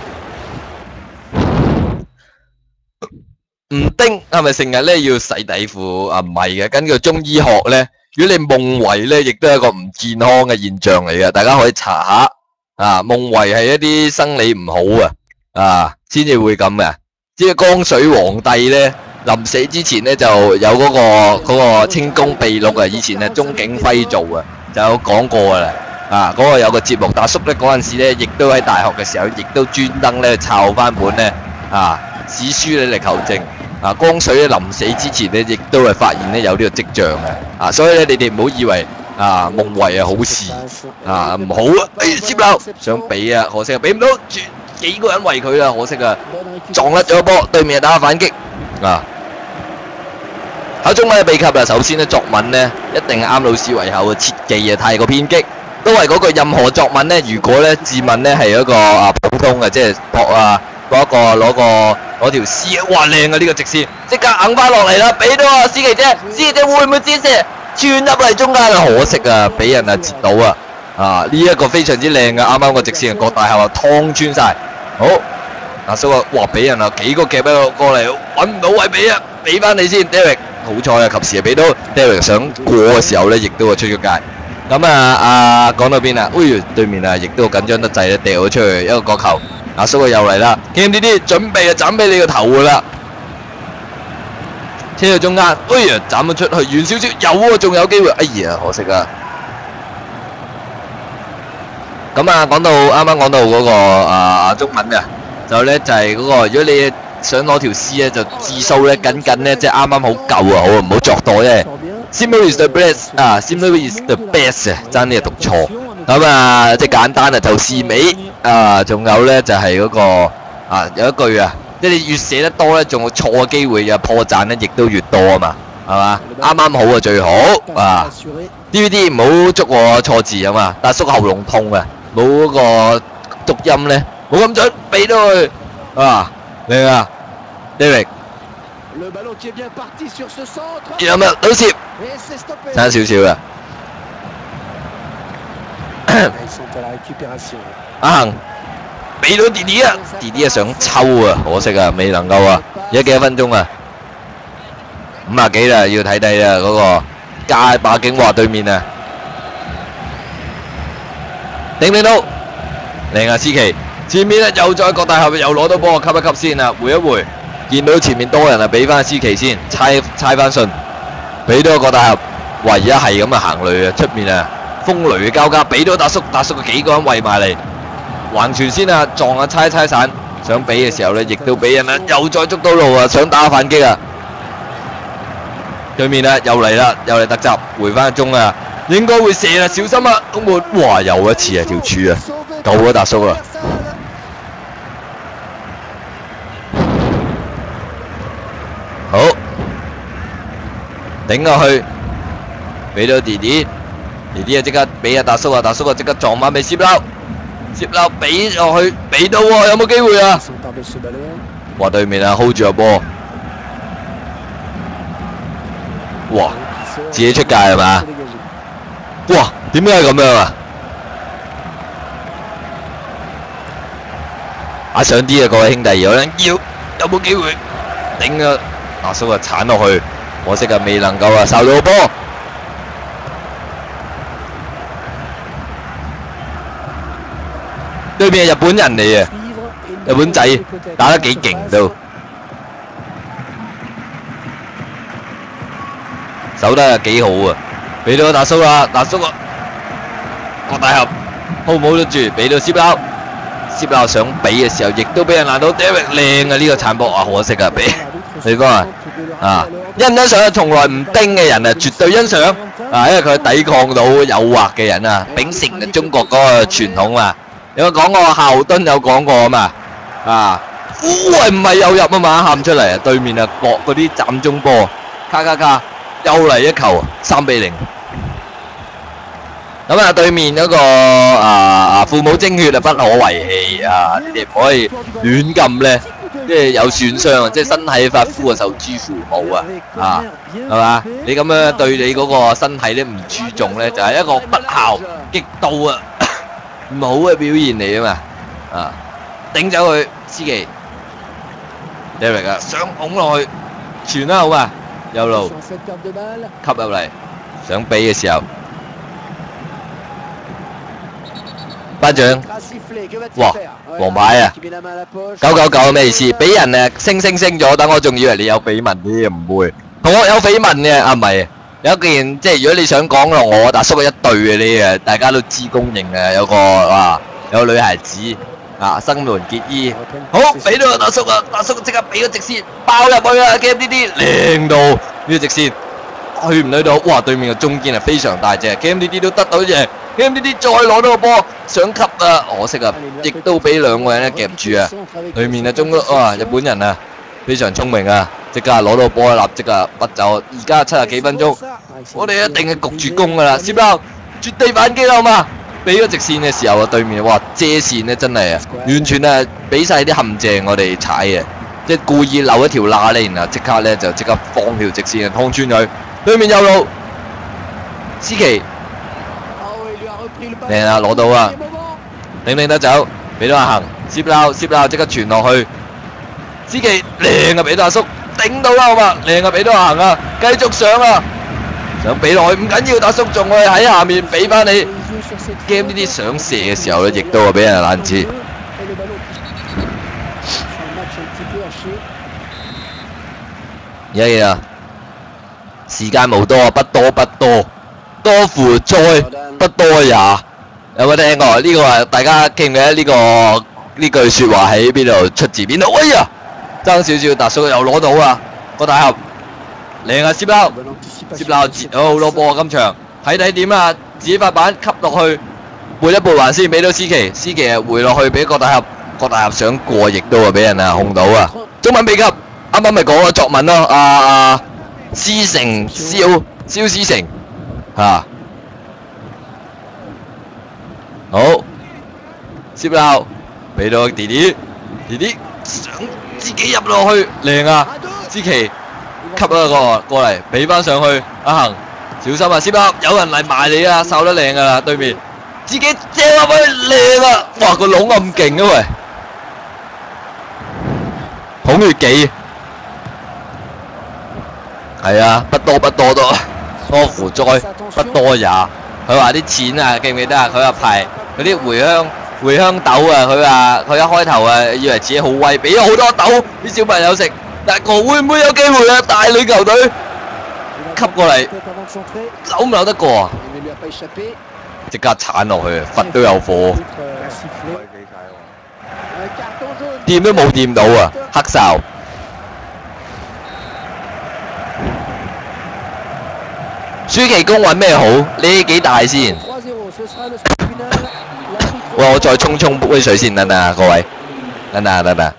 S1: 唔丁係咪成日咧要洗底褲啊？唔係嘅，根據中醫學咧，如果你夢遺咧，亦都係一個唔健康嘅現象嚟嘅。大家可以查下夢遺係一啲生理唔好先至會咁嘅。即係江水皇帝咧。臨死之前咧就有嗰個清宮秘錄啊，以前係鐘景輝做啊，就有講過噶啦，嗰個有個節目，達叔咧嗰陣時咧亦都喺大學嘅時候，亦都專登咧抄翻本咧史書咧嚟求證，江水咧臨死之前咧亦都係發現咧有呢個跡象嘅，所以咧你哋唔好以為啊，夢為啊好事啊，唔好啊！哎，接漏想俾啊，可惜啊，俾唔到，幾個人圍佢啦，可惜啊，撞甩咗波，對面打下反擊啊！考中文嘅秘笈啊，首先咧作文咧一定係啱老師胃口嘅，切忌啊太過偏激。都係嗰句，任何作文咧，如果咧自問咧係一個普通嘅，即係攞條絲，哇靚啊！呢個直線即刻硬翻落嚟啦，俾到啊思琪姐，思琪姐會唔會接射穿入嚟中間啊？可惜啊，俾人啊截到啊！啊呢一個非常之靚嘅，啱啱個直線國大後啊劏穿晒。好，阿叔啊，哇俾人啊幾個夾喺度過嚟，揾唔到位俾啊，俾翻你先 ，Derek 好彩啊，及時啊俾到 Derek 想過嘅時候咧，亦都係出咗界。咁講到邊啊？對面啊，亦都緊張得滯咧，掉咗出去一個角球。阿叔啊又嚟啦 ，KMDD 準備啊斬俾你個頭噶啦，車到中間，斬咗出去遠少少，有喎，仲有機會，哎呀可惜啊！咁啱啱講到嗰個中文啊，就係嗰個，如果你想攞條絲咧，就字數咧緊咧，即係啱啱好夠啊，好唔好作多啫。Simple is the best 啊 ，Simple is the best 啊，爭啲係讀錯。咁即係簡單啊，就是美啊，仲有咧就係嗰個有一句啊，即係你越寫得多咧，仲有錯嘅機會啊，破綻咧亦都越多啊嘛，係嘛？啱啱好啊最好啊 ！DVD 唔好捉我錯字啊嘛，但係叔喉嚨痛啊，冇嗰個讀音咧，冇咁準，俾到佢啊，靚啊 ，Derek。有冇倒攝？差少少啊！阿恒俾到弟弟啊！弟弟啊想抽啊，可惜啊，未能夠啊！而家幾多分鐘啊？50幾啦，要睇睇啦，嗰個加把景華對面啊！頂唔頂到？靚啊，思琪！前面咧又再國大後面又攞到波，吸一吸先啊，回一回。見到前面多人啊，俾翻思琪先，猜翻順，俾到個國大合，哇！而家係咁啊行雷啊，出面啊風雷嘅交加，俾到達叔幾個人圍埋嚟，橫傳先啊，撞啊猜散，想俾嘅時候咧，亦都俾人啊，又再捉到路啊，想打反擊啊，對面啊又嚟啦，又嚟突襲，回翻個鐘啊，應該會射啊，小心啊，東門，哇！又一次啊條柱啊，救咗達叔啊！好，頂落去，俾到弟弟啊即刻俾阿達叔啊即刻撞翻俾攝撈俾落去，俾到喎，有冇機會啊？哇！對面啊 hold 住個波，哇！自己出界係嘛？哇！點解係咁樣啊？上啲啊，各位兄弟，有冇機會頂啊？阿叔啊，鏟落去，可惜啊，未能夠啊，受到波。對面係日本人嚟嘅，日本仔打得幾勁都，守得幾好啊！俾到達叔啦，達叔啊，國大合 hold 唔 hold 得住？俾到攝撈想俾嘅時候，亦都俾人攔到 Derek 靚啊！呢個鏟波啊，可惜啊，俾。對方欣賞從來唔叮嘅人啊，絕對欣賞啊，因為佢抵抗到誘惑嘅人啊，秉承中國嗰個傳統啊。有講過孝敦有講過啊嘛，喂唔係又入啊嘛，喊出嚟啊！對面啊搏嗰啲斬中波，卡又嚟一球，3-0。咁啊，對面嗰個父母精血啊，不可遺棄啊！你哋唔可以亂咁咧。即係有損傷啊！即係身體髮膚啊，受之父母啊！係嘛？你咁樣對你嗰個身體咧唔注重咧，就係一個不孝極度啊唔好嘅表現嚟啊嘛！頂走佢，思琪 ，Derek 啊，想拱落去，傳啦好嘛？右路吸入嚟，想俾嘅時候。班長，哇，黃牌啊！999咩意思？俾人啊升咗，等我仲以為你有緋聞啲，唔會。同我有緋聞嘅唔係，有一件即係如果你想講同我達叔一對嘅你大家都知公認嘅，有個女孩子生門結衣，好俾到達叔啊！達叔即刻俾個直線爆入去啊！KMDD 靚到呢個直線， 去唔去到？哇！對面嘅中堅係非常大隻 ，KMDD 都得到嘢 ，KMDD 再攞到個波想吸啊，可惜啊，亦都俾兩個人咧夾住啊。對面嘅日本人啊，非常聰明啊，即刻攞到波立即啊不走。而家70幾分鐘，我哋一定係焗住攻噶啦，攝包絕地反擊啦，好嘛？俾咗直線嘅時候啊，對面哇遮線咧真係啊，完全係俾晒啲陷阱我哋踩嘅。即係故意留一條罅咧，然後即刻放條直線通穿佢。對面右路，思琪靚啊，攞到啊，領得走，俾到阿恒，攝撈即刻傳落去。思琪靚啊，俾到阿叔頂到啦，好嘛？靚啊，俾到阿恒啊，繼續上啊，想俾落去唔緊要，阿叔仲去喺下面俾翻你。game 呢啲想射嘅時候咧，亦都係俾人攔截。而家時間無多，不多，多乎哉，不多也。有冇聽過？呢個係大家記唔記得呢句説話喺邊度出自邊度？哎呀，爭少少，達叔又攞到啊！個大俠靚啊，攝撈截咗好多波啊！今場睇點啊？自己塊板吸落去，撥一撥還先，俾到思琪啊回落去俾郭大俠想過，亦都係俾人啊控到啊！中文秘笈啱啱咪講個作文咯，思成蕭思成嚇，好攝撈俾到弟弟想自己入落去，靚啊！思琪吸一個過嚟，俾翻上去阿恒。小心啊！攝撈有人嚟埋你啊！掃得靚噶啦，對面自己借落去靚啊！哇，個籠咁勁啊喂！孔乙己係啊，不多，多乎哉，不多也。佢話啲錢啊，記唔記得啊？佢話排嗰啲茴香豆啊，佢話佢一開頭啊，以為自己好威，俾咗好多豆啲小朋友食，但係會唔會有機會啊？大女球隊吸過嚟，扭唔扭得過啊？即刻鏟落去，罰都有火，掂都冇掂到啊！黑哨，舒淇公揾咩好？呢幾大先？喂，我再沖杯水先，等等各位，等等。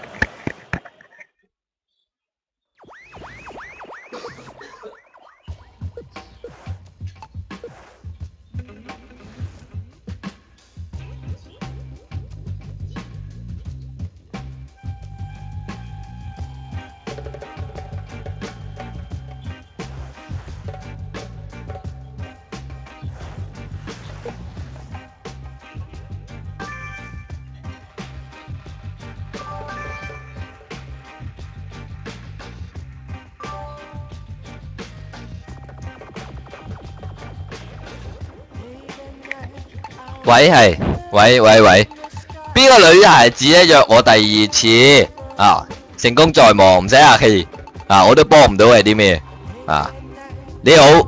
S1: 喂，邊個女孩子咧約我第2次啊？成功在望，唔使客氣啊！我都幫唔到係啲咩啊？你好，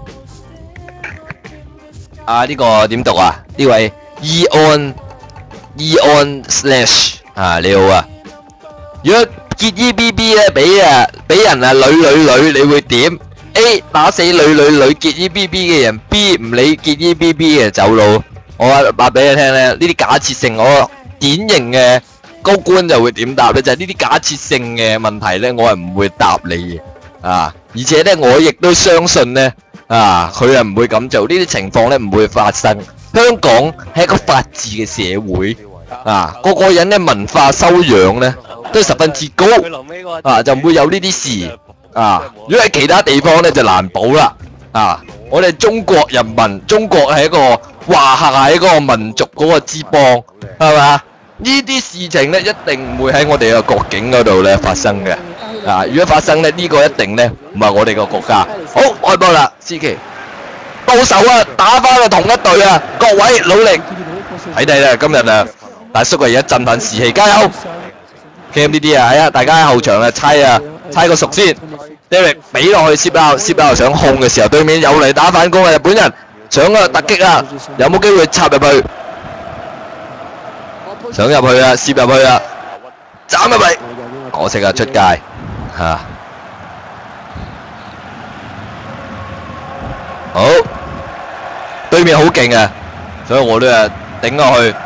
S1: 呢個點讀啊？呢位 Eon Slash 啊，你好啊！如果結 EBB 咧俾人啊女，你會點 ？A 打死女結 EBB 嘅人 ，B 唔理結 EBB 嘅走佬。我話俾你聽咧，呢啲假設性，我典型嘅高官就會點答咧？就係呢啲假設性嘅問題咧，我係唔會答你嘅啊！而且咧，我亦都相信咧佢係唔會咁做，呢啲情況咧唔會發生。香港係一個法治嘅社會個個人咧文化修養咧都十分之高就唔會有呢啲事如果喺其他地方咧就難保啦我哋中國人民，中國係一個華夏係一個民族嗰個之邦，係嘛？呢啲事情咧一定唔會喺我哋嘅國境嗰度咧發生嘅。如果發生咧，呢個一定咧唔係我哋個國家。好，開波啦，思琪，到手啊，打翻去同一隊啊！各位努力，睇啦，今日大叔而家振奮士氣，加油 ！KMDD 係啊，大家喺後場猜個熟先。Derek 俾落去攝撈想控嘅時候，對面有嚟打反攻啊！日本人想突擊啊，有冇機會插入去？想入去啊，攝入去啊，斬入嚟，可惜啊，出界好，對面好勁啊，所以我都係頂落去。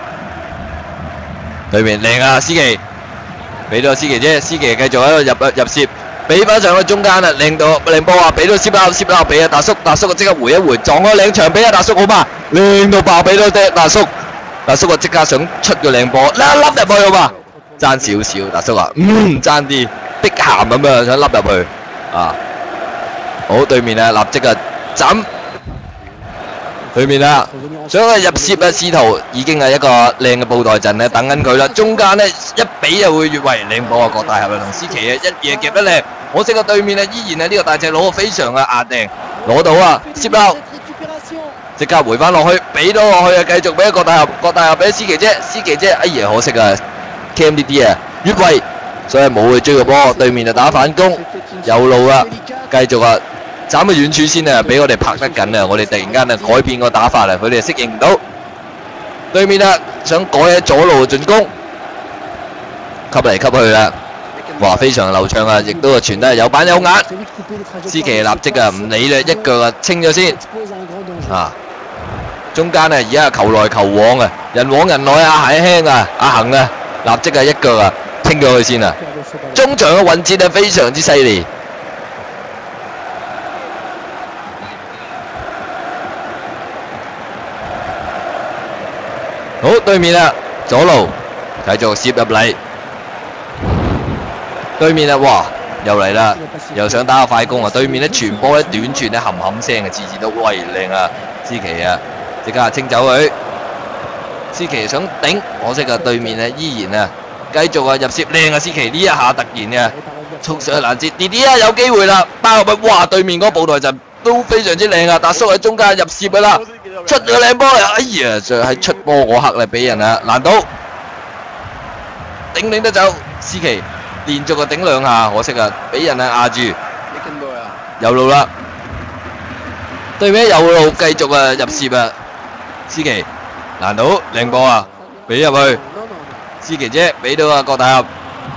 S1: 對面靚啊，思琪俾到思琪啫，思琪繼續喺度入攝，俾翻上去中間啦，靚波啊，俾到攝撈俾啊達叔，達叔即刻回一回，撞開領場俾啊達叔好嘛，靚到爆俾到達叔，達叔啊即刻想出個靚波，粒入去好嘛，爭少少，達叔啊爭啲碧咸咁樣想粒入去啊，好對面啊立即啊斬。對面啦，想去入攝啊，試圖已經係一個靚嘅布袋陣咧，等緊佢啦。中間咧一比就會越位，靚波啊，郭大俠同思琪啊一夜夾得靚。可惜個對面啊依然係呢個大隻佬非常嘅壓定，攞到啊，攝漏，即刻回翻落去，俾到落去啊，繼續俾郭大俠，郭大俠俾思琪姐，思琪姐哎呀可惜啊 ，KMDD 啊越位，所以冇去追個波，對面就打反攻，右路啊，繼續啊。斬去遠處先啊！俾我哋拍得緊啊！我哋突然間啊改變個打法啦，佢哋適應唔到。對面啊，想改喺左路進攻，吸嚟吸去啦。哇，非常流暢啊！亦都傳得有板有眼。思琪立即啊唔理啦，一腳啊清咗先。啊，中間啊而家球來球往啊，人往人來啊，係輕啊，阿恒啊，立即啊一腳啊清咗佢先啊。中場嘅運節啊非常之犀利。好，對面啦，左路繼續攝入嚟，對面啦，哇，又嚟啦，又想打個快攻啊！對面咧傳波咧短傳咧冚冚聲啊，次次都喂靚啊！思琪啊，即刻清走佢，思琪想頂，可惜啊對面啊依然啊繼續啊入攝靚啊！思琪呢一下突然啊衝上攔截，弟弟啊有機會啦，包入去，哇！對面嗰個布袋陣都非常之靚啊！達叔喺中間入攝噶啦。出咗靚波嚟，哎呀！就喺出波嗰刻咧，俾人啊攔到，頂得走。思琪連續啊頂兩下，可惜啊，俾人啊壓住。右路啦，對面右路繼續啊入攝啊，思琪攔到靚波啊，俾入去。思琪姐俾到啊郭大俠，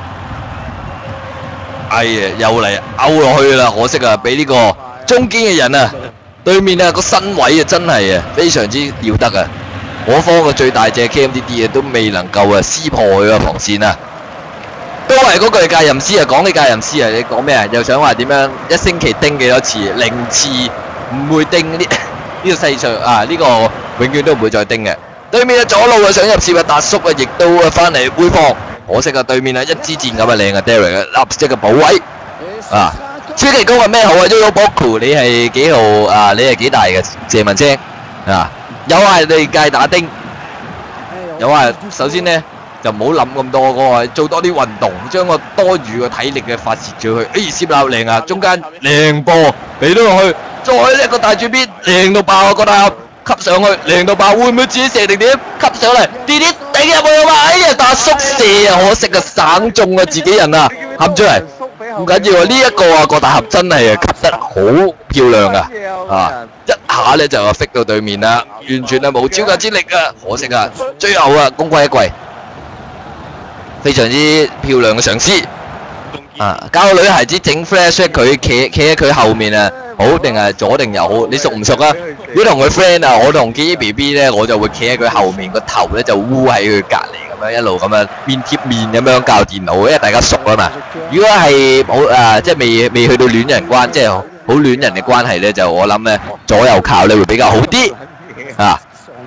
S1: 哎呀又嚟勾落去啦，可惜啊，俾呢個中堅嘅人啊。對面啊個身位啊真係啊非常之了得啊！我方嘅最大隻 KMDD 啊都未能夠啊撕破佢個防線啊！都係嗰句戒淫師啊，講你戒淫師啊，你講咩啊？又想話點樣一星期叮幾多次？0次唔會叮呢個世上啊呢個永遠都唔會再叮嘅。對面啊左路啊想入攝啊達叔啊亦都啊翻嚟回防，可惜啊對面啊一支箭咁啊靚啊 Derek 啊立即嘅補位啊！超奇攻係咩號啊 ？Yoyo Boku 你係幾號啊？你係幾大嘅？謝文青啊！有話你戒打丁，有話首先呢，就唔好諗咁多個，做多啲運動，將個多餘嘅體力嘅發泄咗去。攝漏靚啊！中間靚波俾到落去，再一個大轉邊靚到爆啊！個大俠吸上去靚到爆，會唔會自己射定點吸上嚟？啲頂入去啊嘛！哎呀，達叔射啊，可惜啊省中啊自己人啊，冚出嚟。唔緊要啊！呢一個啊郭大俠真係啊吸得好漂亮啊！一下咧就揈到對面啦，完全係冇招架之力啊！可惜啊，最後啊功虧一簣，非常之漂亮嘅嘗試啊！教個女孩子整 flash， 佢企喺佢後面啊，好定係左定右好？你熟唔熟啊？如果同佢 friend 啊，我同 KBB 咧，我就會企喺佢後面，個頭咧就烏喺佢隔離。一路咁樣面貼面咁樣教電腦，因為大家熟啊嘛。如果係好即係未去到戀人關，即係好戀人嘅關係咧，就我諗咧左右靠咧會比較好啲啊。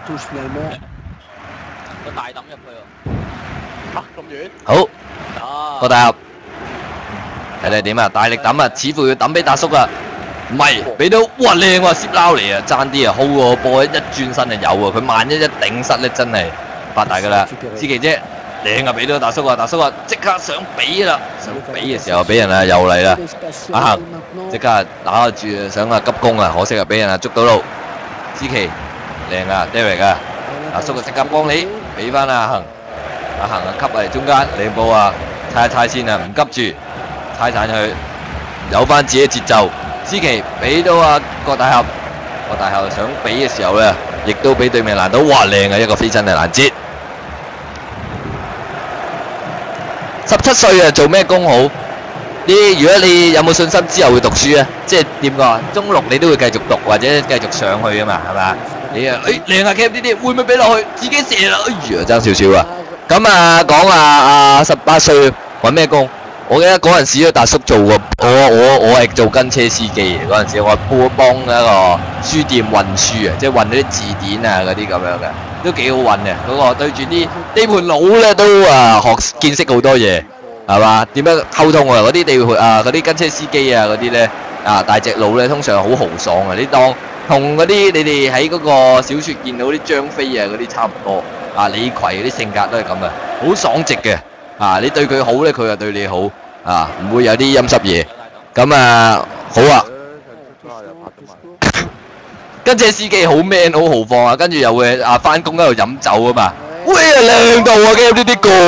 S1: 個大抌入去喎，咁遠。好，個大俠睇你點啊？大力抌啊，似乎要抌俾達叔啊。唔係，俾到哇靚喎，攝撈嚟啊，爭啲啊 hold 個波一轉身就有啊。佢萬一頂失咧，真係〜發大噶啦，思琪姐靚啊，俾到達叔啊，達叔啊即刻想俾啦，想俾嘅時候俾人啊又嚟啦，阿恒即刻打住想啊急攻啊，可惜啊俾人啊捉到路，思琪靚啊 Derek 啊，達叔啊即刻幫你俾翻阿恒，阿恒啊吸嚟中間靚波啊，猜一猜先啊，唔急住，猜散佢，有翻自己節奏，思琪俾到啊郭大俠，郭大俠想俾嘅時候咧。亦都俾對面攔到，哇靚啊！一個飛身嘅攔截。17歲啊，做咩工好？呢如果你有冇信心之後會讀書啊？即係點講啊？中六你都會繼續讀或者繼續上去啊嘛，係嘛？你啊，靚啊 Cam 呢啲會唔會俾落去？自己射啦，哎呀爭少少啊！咁啊講啊18歲揾咩工？我記得嗰陣時達叔做過，我係做跟車司機嘅嗰陣時，我幫一個書店運書啊，即係運啲字典啊嗰啲咁樣嘅，都幾好運嘅。嗰個對住啲地盤佬咧都學見識好多嘢，係嘛？點樣溝通啊？嗰啲地盤嗰啲跟車司機啊嗰啲咧大隻佬咧，通常好豪爽啊！你當同嗰啲你哋喺嗰個小説見到啲張飛啊嗰啲差唔多李逵嗰啲性格都係咁啊，好爽直嘅。你對佢好咧，佢就對你好唔會有啲陰濕嘢。咁好啊，跟車司機好 man 好豪放啊，跟住又會翻工喺度飲酒啊嘛。喂靚到啊！嘅呢啲歌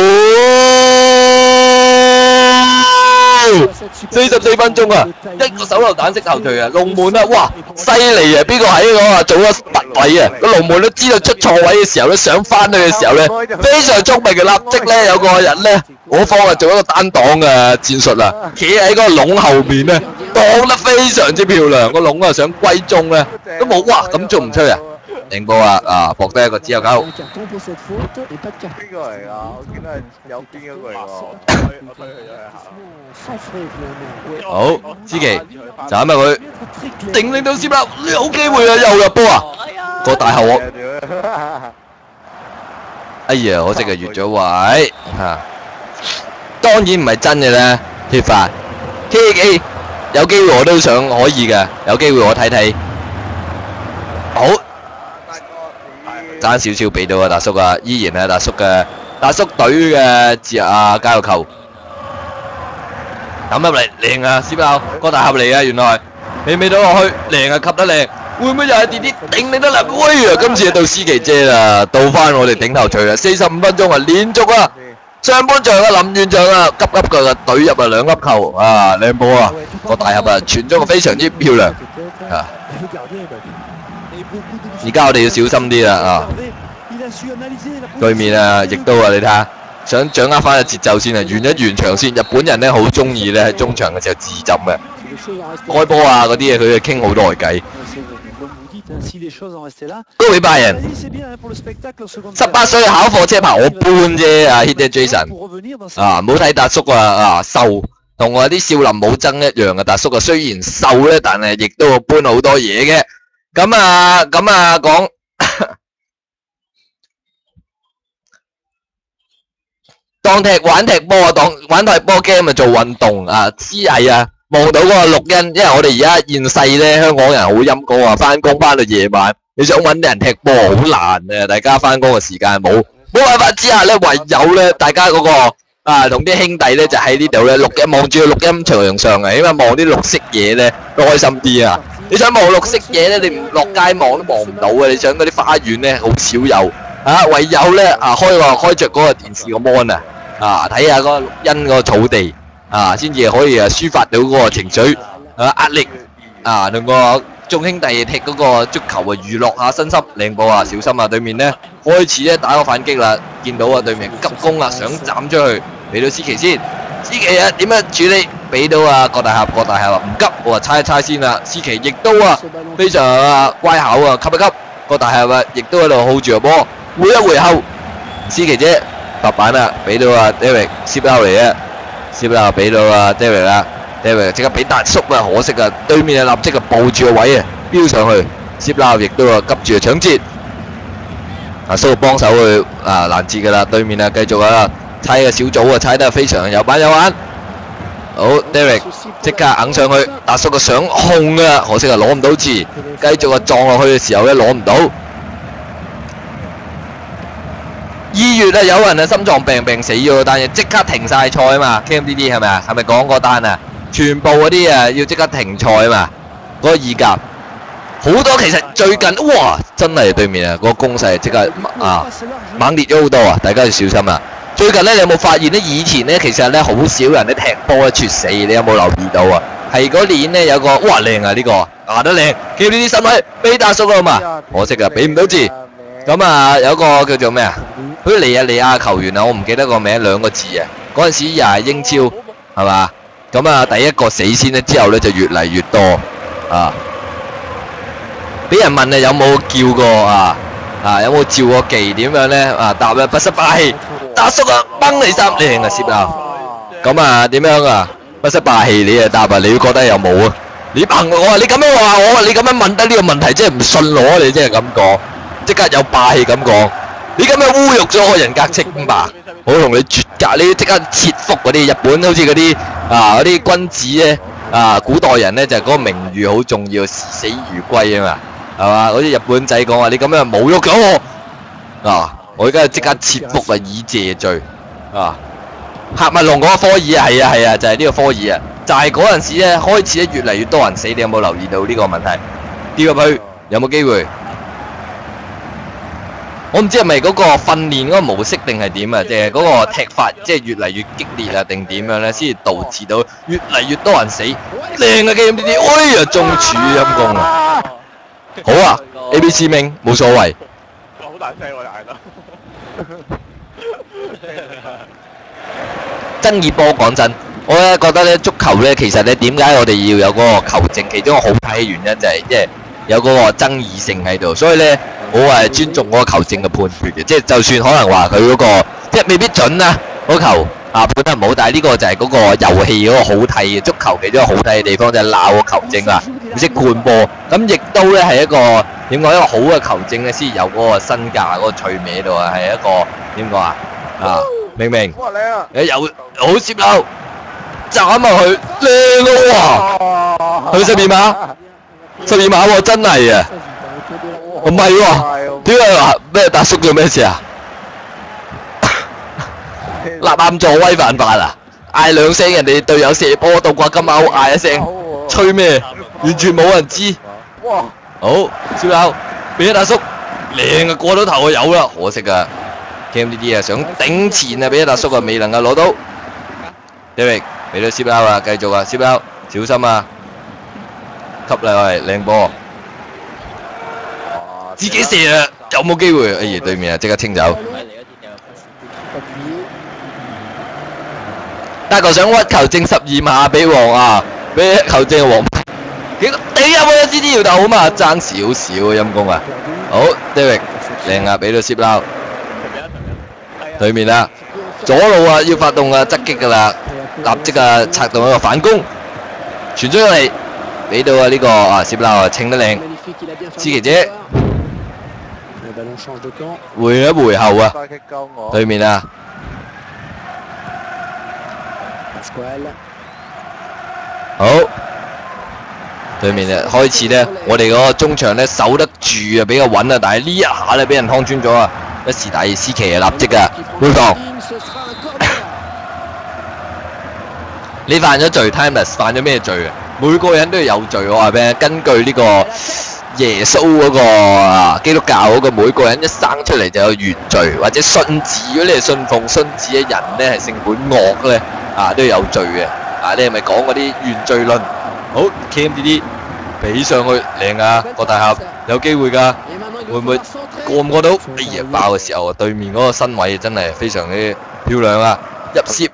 S1: ，44分鐘啊，一個手榴彈式後退啊，龍門啊，哇犀利啊！邊個喺嗰做咗突位啊？個龍門都知道出錯位嘅時候咧，想翻去嘅時候咧，非常聰明嘅，立即咧有個人咧，我方做一個單擋嘅戰術啊，企喺嗰個籠後面咧，擋得非常之漂亮。個籠想歸中咧，都冇哇，咁仲唔吹啊？定波搏低一個之後搞。
S2: 邊個嚟㗎？我見到係有邊嗰個嚟喎。我推佢咗去行。
S1: 好，思琪斬啊佢，頂到先啦，有機會啊，又入波啊！個大後哎呀，可惜係越咗位當然唔係真嘅啦，鐵飯。K 有機會我都想可以嘅，有機會我睇睇。好。爭少少俾到達叔依然係達叔隊嘅加油球，抌入嚟靚啊！小炮個大盒嚟啊！原來未到落去，靚啊，吸得靚，會唔會又係跌啲頂你得啦？喂啊！今次到思琪姐啦，到翻我哋頂頭鎚啦！45分鐘連續啊！上半場林院長急嘅懟入2粒球靚波啊！個大盒傳咗個非常之漂亮而家我哋要小心啲啦對面亦都你睇下，想掌握翻個節奏先完一場先。日本人咧好中意咧喺中場嘅時候自浸嘅，開波嗰啲嘢佢哋傾好多偈。高比拜仁18歲考貨車牌，我搬啫Hidden Jason 唔好睇達叔瘦，同我啲少林武僧一樣嘅達叔雖然瘦咧，但係亦都搬好多嘢嘅。咁講當玩踢波玩踢波 game 做運動知係望到嗰個錄音，因為我哋而家現世咧，香港人好陰功翻工翻到夜晚，你想揾啲人踢波好難大家翻工嘅時間冇辦法之下咧，唯有咧大家嗰個同啲兄弟咧就喺呢度咧錄音，望住個錄音場上因為望啲綠色嘢咧都開心啲你想望綠色嘢咧，你唔落街望都望唔到你想嗰啲花園咧，好少有唯有咧開着嗰個電視個 mon 睇下嗰個錄音嗰個草地先至可以抒發到嗰個情緒壓力同個眾兄弟踢嗰個足球娛樂下身心。靚波小心對面咧開始咧打個反擊啦，見到對面急攻想斬出去，俾到思琪先。思琪點樣處理？俾到郭大俠唔急，我猜一猜先啦。思琪亦都非常乖巧吸一吸。郭大俠亦都喺度 hold 住個波，回一回後，思琪姐白板俾到Derek 攝out嚟啊，攝out俾到Derek Derek 即刻俾達叔可惜對面立即抱住個位飆上去，攝out亦都急住搶截，叔幫手去攔截噶啦，對面繼續猜嘅小組猜得非常有板有眼。好 ，Derek 即刻硬上去，達叔想控可惜攞唔到字，繼續撞落去嘅時候咧攞唔到。2月有人心臟病死咗，但係即刻停晒賽嘛 ，KMDD 係咪係咪講嗰單全部嗰啲要即刻停賽嘛，嗰個意甲。好多其實最近哇，真係對面嗰個攻勢即刻猛烈咗好多大家要小心最近咧，你有冇發現咧？以前咧，其實咧好少人咧踢波猝死，你有冇留意到係嗰年咧有個哇靚呢個得靚，叫呢啲身位俾達叔嘛，可惜俾唔到字。咁有個叫做咩好似利亞球員我唔記得個名，2個字嗰陣時又係英超係嘛？ 咁啊，第一個死先咧，之後咧就越嚟越多啊！俾人問啊，有冇叫過有冇照過技點樣咧？答咧不失霸氣，達叔啊，崩你三靚啊，攝啊！咁啊，點樣啊？不失霸氣，你啊答啊，你會覺得有冇啊？你憑我啊！你咁樣話我，你咁樣問得呢個問題，即係唔信我，你真係咁講，即刻有霸氣咁講。你咁樣侮辱咗我人格清白，我同你絕格，你即刻切腹嗰啲日本好似嗰啲嗰啲君子咧古代人咧就係嗰個名譽好重要，視死如歸啊嘛，係嘛？嗰啲日本仔講話你咁樣侮辱咗我我而家即刻切腹啊，以謝罪喀麥隆嗰個科爾係啊，就係呢個科爾啊，就係嗰陣時咧開始咧越嚟越多人死，你有冇留意到呢個問題？跌入去有冇機會？我唔知係咪嗰個訓練嗰個模式定係點啊？即係嗰個踢法即係越嚟越激烈啊，定點樣咧，先至導致到越嚟越多人死。靚嘅機呢啲，哎呀中柱陰公啊！好啊 ，ABC 明冇所謂。
S3: 好大聲喎，嗌得。
S1: 爭議波講真，我咧覺得咧足球咧其實咧點解我哋要有嗰個球證？其中一個好睇嘅原因就係即係有嗰個爭議性喺度，所以咧。我係尊重嗰個球證嘅判決嘅，即係就算可能話佢嗰個即係未必準啦，嗰球判得唔好，但係呢個就係嗰個遊戲嗰個好睇嘅足球其中一個好睇嘅地方就係鬧個球證啊，唔識判波，咁亦都咧係一個點講一個好嘅球證咧先有嗰個身價嗰個趣味喺度啊，係一個點講明明？
S3: 哇靚啊！
S1: 又好接漏，斬落去靚咯喎，去12碼，12碼喎真係啊！唔係喎，點解話咩達叔做咩事啊？立啱助威犯法啊！嗌兩聲人哋隊友射波倒掛金鈎，嗌一聲，吹咩？完全冇人知。
S3: 哇！
S1: 好，小友俾咗達叔，靚啊過到頭就有啦，可惜啊 ，Cam 呢啲啊想頂前啊，俾咗達叔啊未能夠攞到。David 俾咗小友啊，繼續啊，小友小心啊，吸嚟喂，靚波。自己射啊，有冇機會？哎呀，對面啊，即刻清走。大球想屈球證12碼俾俾球證黃牌。你有冇一啲要鬥好嘛？爭少少啊，陰公啊！好 ，David 靚啊，俾到攝撈。對面啊，左路啊要發動啊側擊㗎啦，立即啊策動一個反攻，傳咗嚟，俾到啊呢個攝撈啊清得靚，思琪姐。回一回後啊，對面啊，好，對面啊開始咧，我哋嗰個中場咧守得住啊，比較穩啊，但係呢一下咧俾人劏穿咗啊，一時大意思琪啊立即啊回防，你犯咗罪 ，Timeless 犯咗咩罪啊？每個人都要有罪，我話俾你，根據呢個。耶穌嗰個基督教嗰個每個人一生出嚟就有原罪，或者信子，如果你係信奉信子嘅人咧，係性本惡咧，都有罪嘅。你係咪講嗰啲原罪論？好 ，Cam 呢啲俾上去靚啊，個大俠有機會㗎，會唔會過唔過到？哎呀，爆嘅時候啊，對面嗰個身位真係非常之漂亮啊！入攝，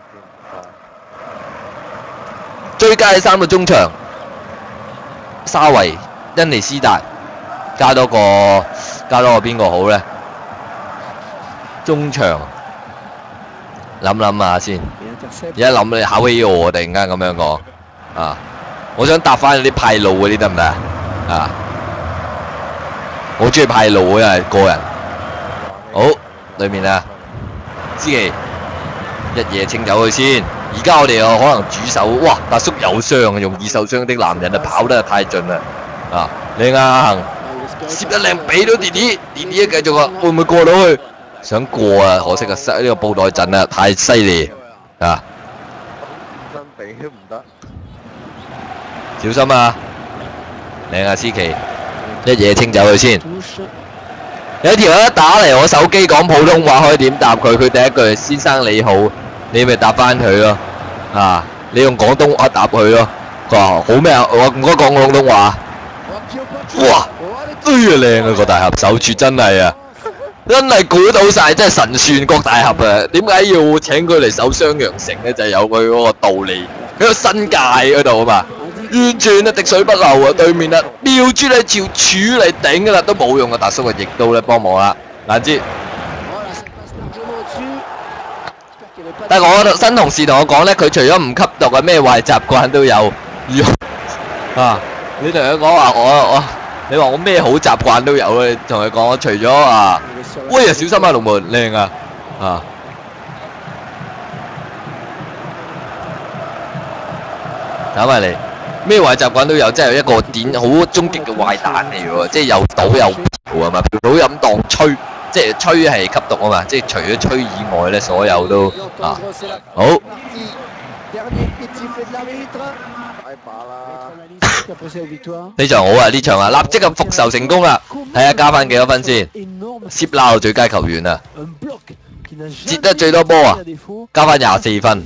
S1: 最佳3個中場，沙維。恩尼斯達加多個邊個好咧？中場諗下先，而家諗你考起我，突然間咁樣講我想答翻啲派路嗰啲得唔得啊？我好中意派路嘅係個人。好，對面啊，思琪一夜清走佢先。而家我哋有可能主手，哇！達叔有傷啊，容易受傷的男人啊，跑得太盡啦。靚啊，攝得靚，俾到弟弟繼續啊，會唔會過到去？想過啊，可惜啊，呢個布袋陣啊，太犀利啊！
S3: 真俾都唔得，
S1: 小心啊！靚啊，思琪，一嘢清走佢先。有條友一打嚟我手機講普通話，可以點答佢？佢第一句先生你好，你咪答翻佢咯。你用廣東話答佢咯。佢話好咩啊？我唔該講廣東話。哇！哎呀靚啊個大俠，守住真係啊，真係估到晒，真係神算國大俠啊！點解要請佢嚟守襄陽城咧？就係有佢嗰個道理。 喺個新界嗰度啊嘛，完全啊滴水不漏啊！對面啊，瞄住你條柱嚟頂噶啦，都冇用啊！達叔啊，逆刀咧幫忙啦，難知。但係我新同事同我講咧，佢除咗唔吸毒啊，咩壞習慣都有。啊！你同佢講話你話我咩好習慣都有啊！同佢講，除咗啊，喂啊，小心啊，龍門靚啊！啊！打埋嚟，咩壞習慣都有，即係一個好終極嘅壞蛋嚟喎！即係又賭又嫖啊嘛，嫖賭飲當吹，即係吹係吸毒啊嘛，即係除咗吹以外咧，所有都啊好。呢場好啊！呢場啊，立即咁復仇成功啦！睇下加翻幾多分先。攝撈最佳球員啊，接得最多波啊，加翻24分。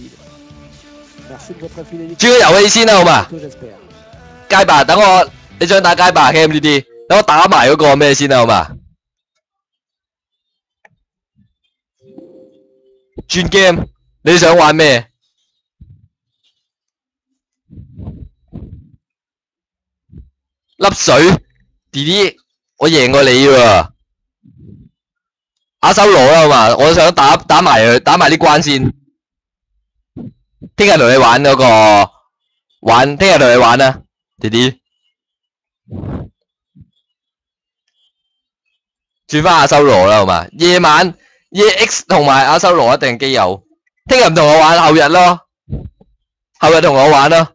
S1: 轉個遊戲先啦，好嘛？街霸，等我，你想打街霸 Cam 呢啲，等我打埋嗰個咩先啦，好嘛？轉 game，你想玩咩？粒水，弟弟，我贏過你喎。阿修羅啦，好嘛？我想打埋啲關先。聽日同你玩嗰個，聽日同你玩啦，弟弟。轉翻阿修羅啦，好嘛？夜晚EX 同埋阿修羅一定基友。聽日唔同我玩，後日咯。後日同我玩咯。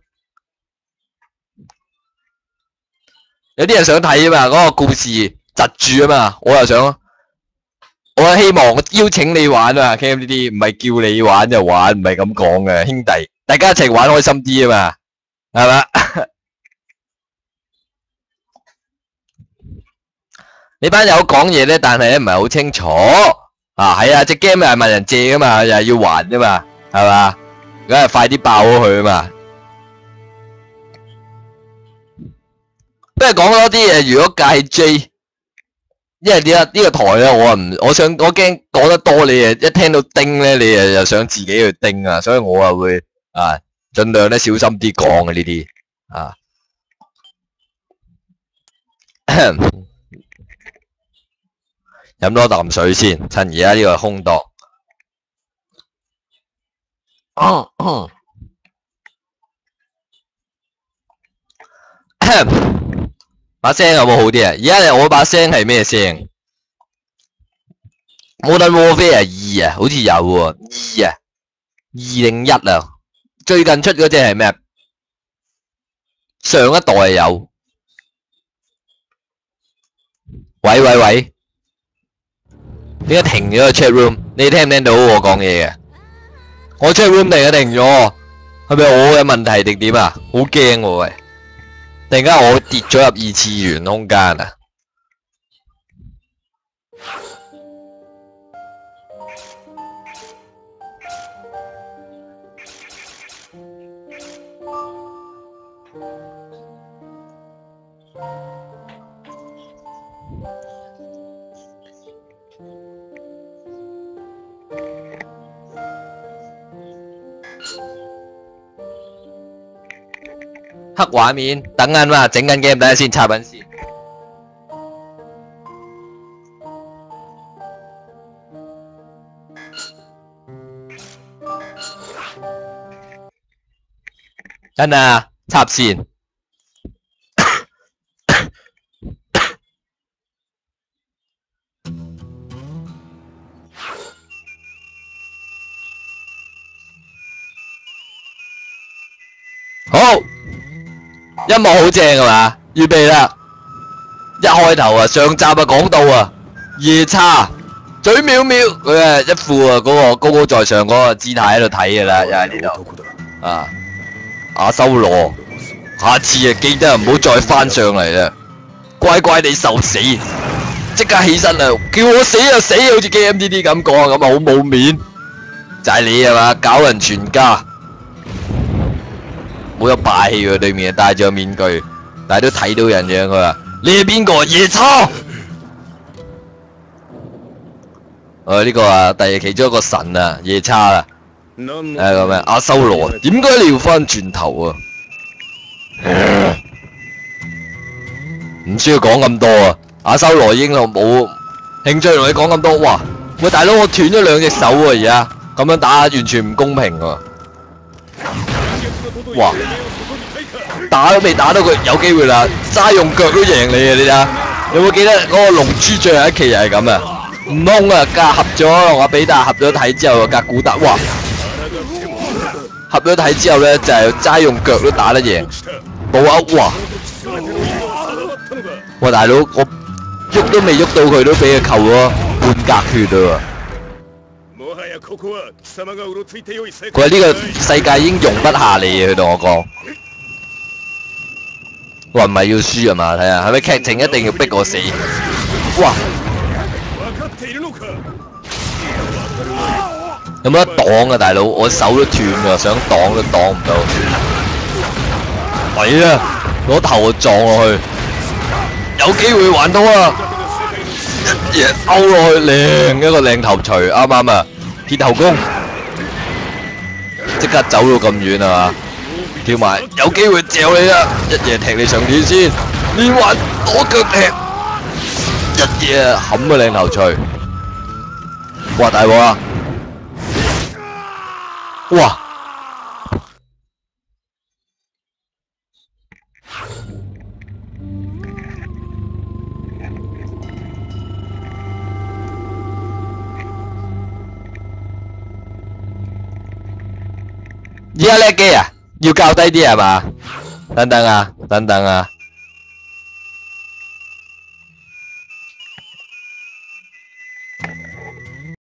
S1: 有啲人想睇啊嘛，嗰個故事窒住啊嘛，我又想，我希望我邀請你玩啊 ，Cam 呢啲唔係叫你玩就玩，唔係咁講嘅，兄弟，大家一齊玩開心啲啊嘛，係嘛？你班友講嘢咧，但係咧唔係好清楚啊，係啊，隻 game 又係問人借噶嘛，又係要還噶嘛，係嘛？梗係快啲爆咗佢啊嘛！不如講多啲嘢，如果介 J， 因為呢個台咧，我驚講得多，你一聽到叮咧，你又想自己去叮啊，所以我啊會啊盡量咧小心啲講嘅呢啲啊。飲多啖水先，趁而家呢個空檔。把聲有冇好啲啊？而家我把聲係咩聲 ？Modern Warfare 2啊，好似有喎，2啊，201啊，最近出嗰隻係咩？上一代係有。喂，點解停咗個 chat room？你聽唔聽到我講嘢嘅？我 chat room 突然間停咗，係咪我嘅問題定點啊？好驚喎喂！突然間我跌咗入二次元空間啊！黑畫面，等緊嘛，整緊 game，等下先插緊先。等啊，插線。好。音樂好正係嘛？預備啦！一開頭啊，上集啊講到啊，夜叉嘴藐藐，佢啊一副啊嗰個高高在上嗰個姿態喺度睇㗎啦，又喺呢度啊！阿修羅，下次啊記得唔好再翻上嚟啦，乖乖地受死！即刻起身啊，叫我死就死，好似 GMDD 咁講啊，咁啊好冇面，就係你係嘛？搞人全家！好有霸氣喎，對面戴住個面具，但係都睇到人樣。佢話：你係邊個？夜叉！呢個啊，第其中一個神啊，夜叉啦。 咁樣，阿修羅，點解你要翻轉頭啊？唔需要講咁多啊！阿修羅已經冇興趣同你講咁多。哇！喂，大佬，我斷咗2隻手啊！而家咁樣打完全唔公平啊！哇！打都未打到佢，有機會啦！齋用腳都贏你啊！你睇下，有冇記得嗰個龍珠最後一期又係咁啊？悟空啊，合咗阿比達合咗體之後，格古達，哇！合咗體之後咧，就係齋用腳都打得贏。冇啊！哇！喂，大佬，我喐都未喐到佢，都俾佢扣咗半格血啊！佢話呢個世界已經容不下你啊！佢同我講，話唔係要輸啊嘛？睇下係咪劇情一定要逼我死？哇！有冇得擋啊，大佬？我手都斷㗎，想擋都擋唔到。係啊，攞頭撞落去，有機會還到啊！一嘢勾落去，一個靚頭錘，啱啱啊！鐵頭功，即刻走到咁遠係嘛？跳埋，有機會嚼你啦！一嘢踢你上天先，連環攞腳踢，一嘢冚個靚頭錘。哇！大鑊啊！哇！而家叻機啊，要較低啲係嘛？等等啊，等等啊！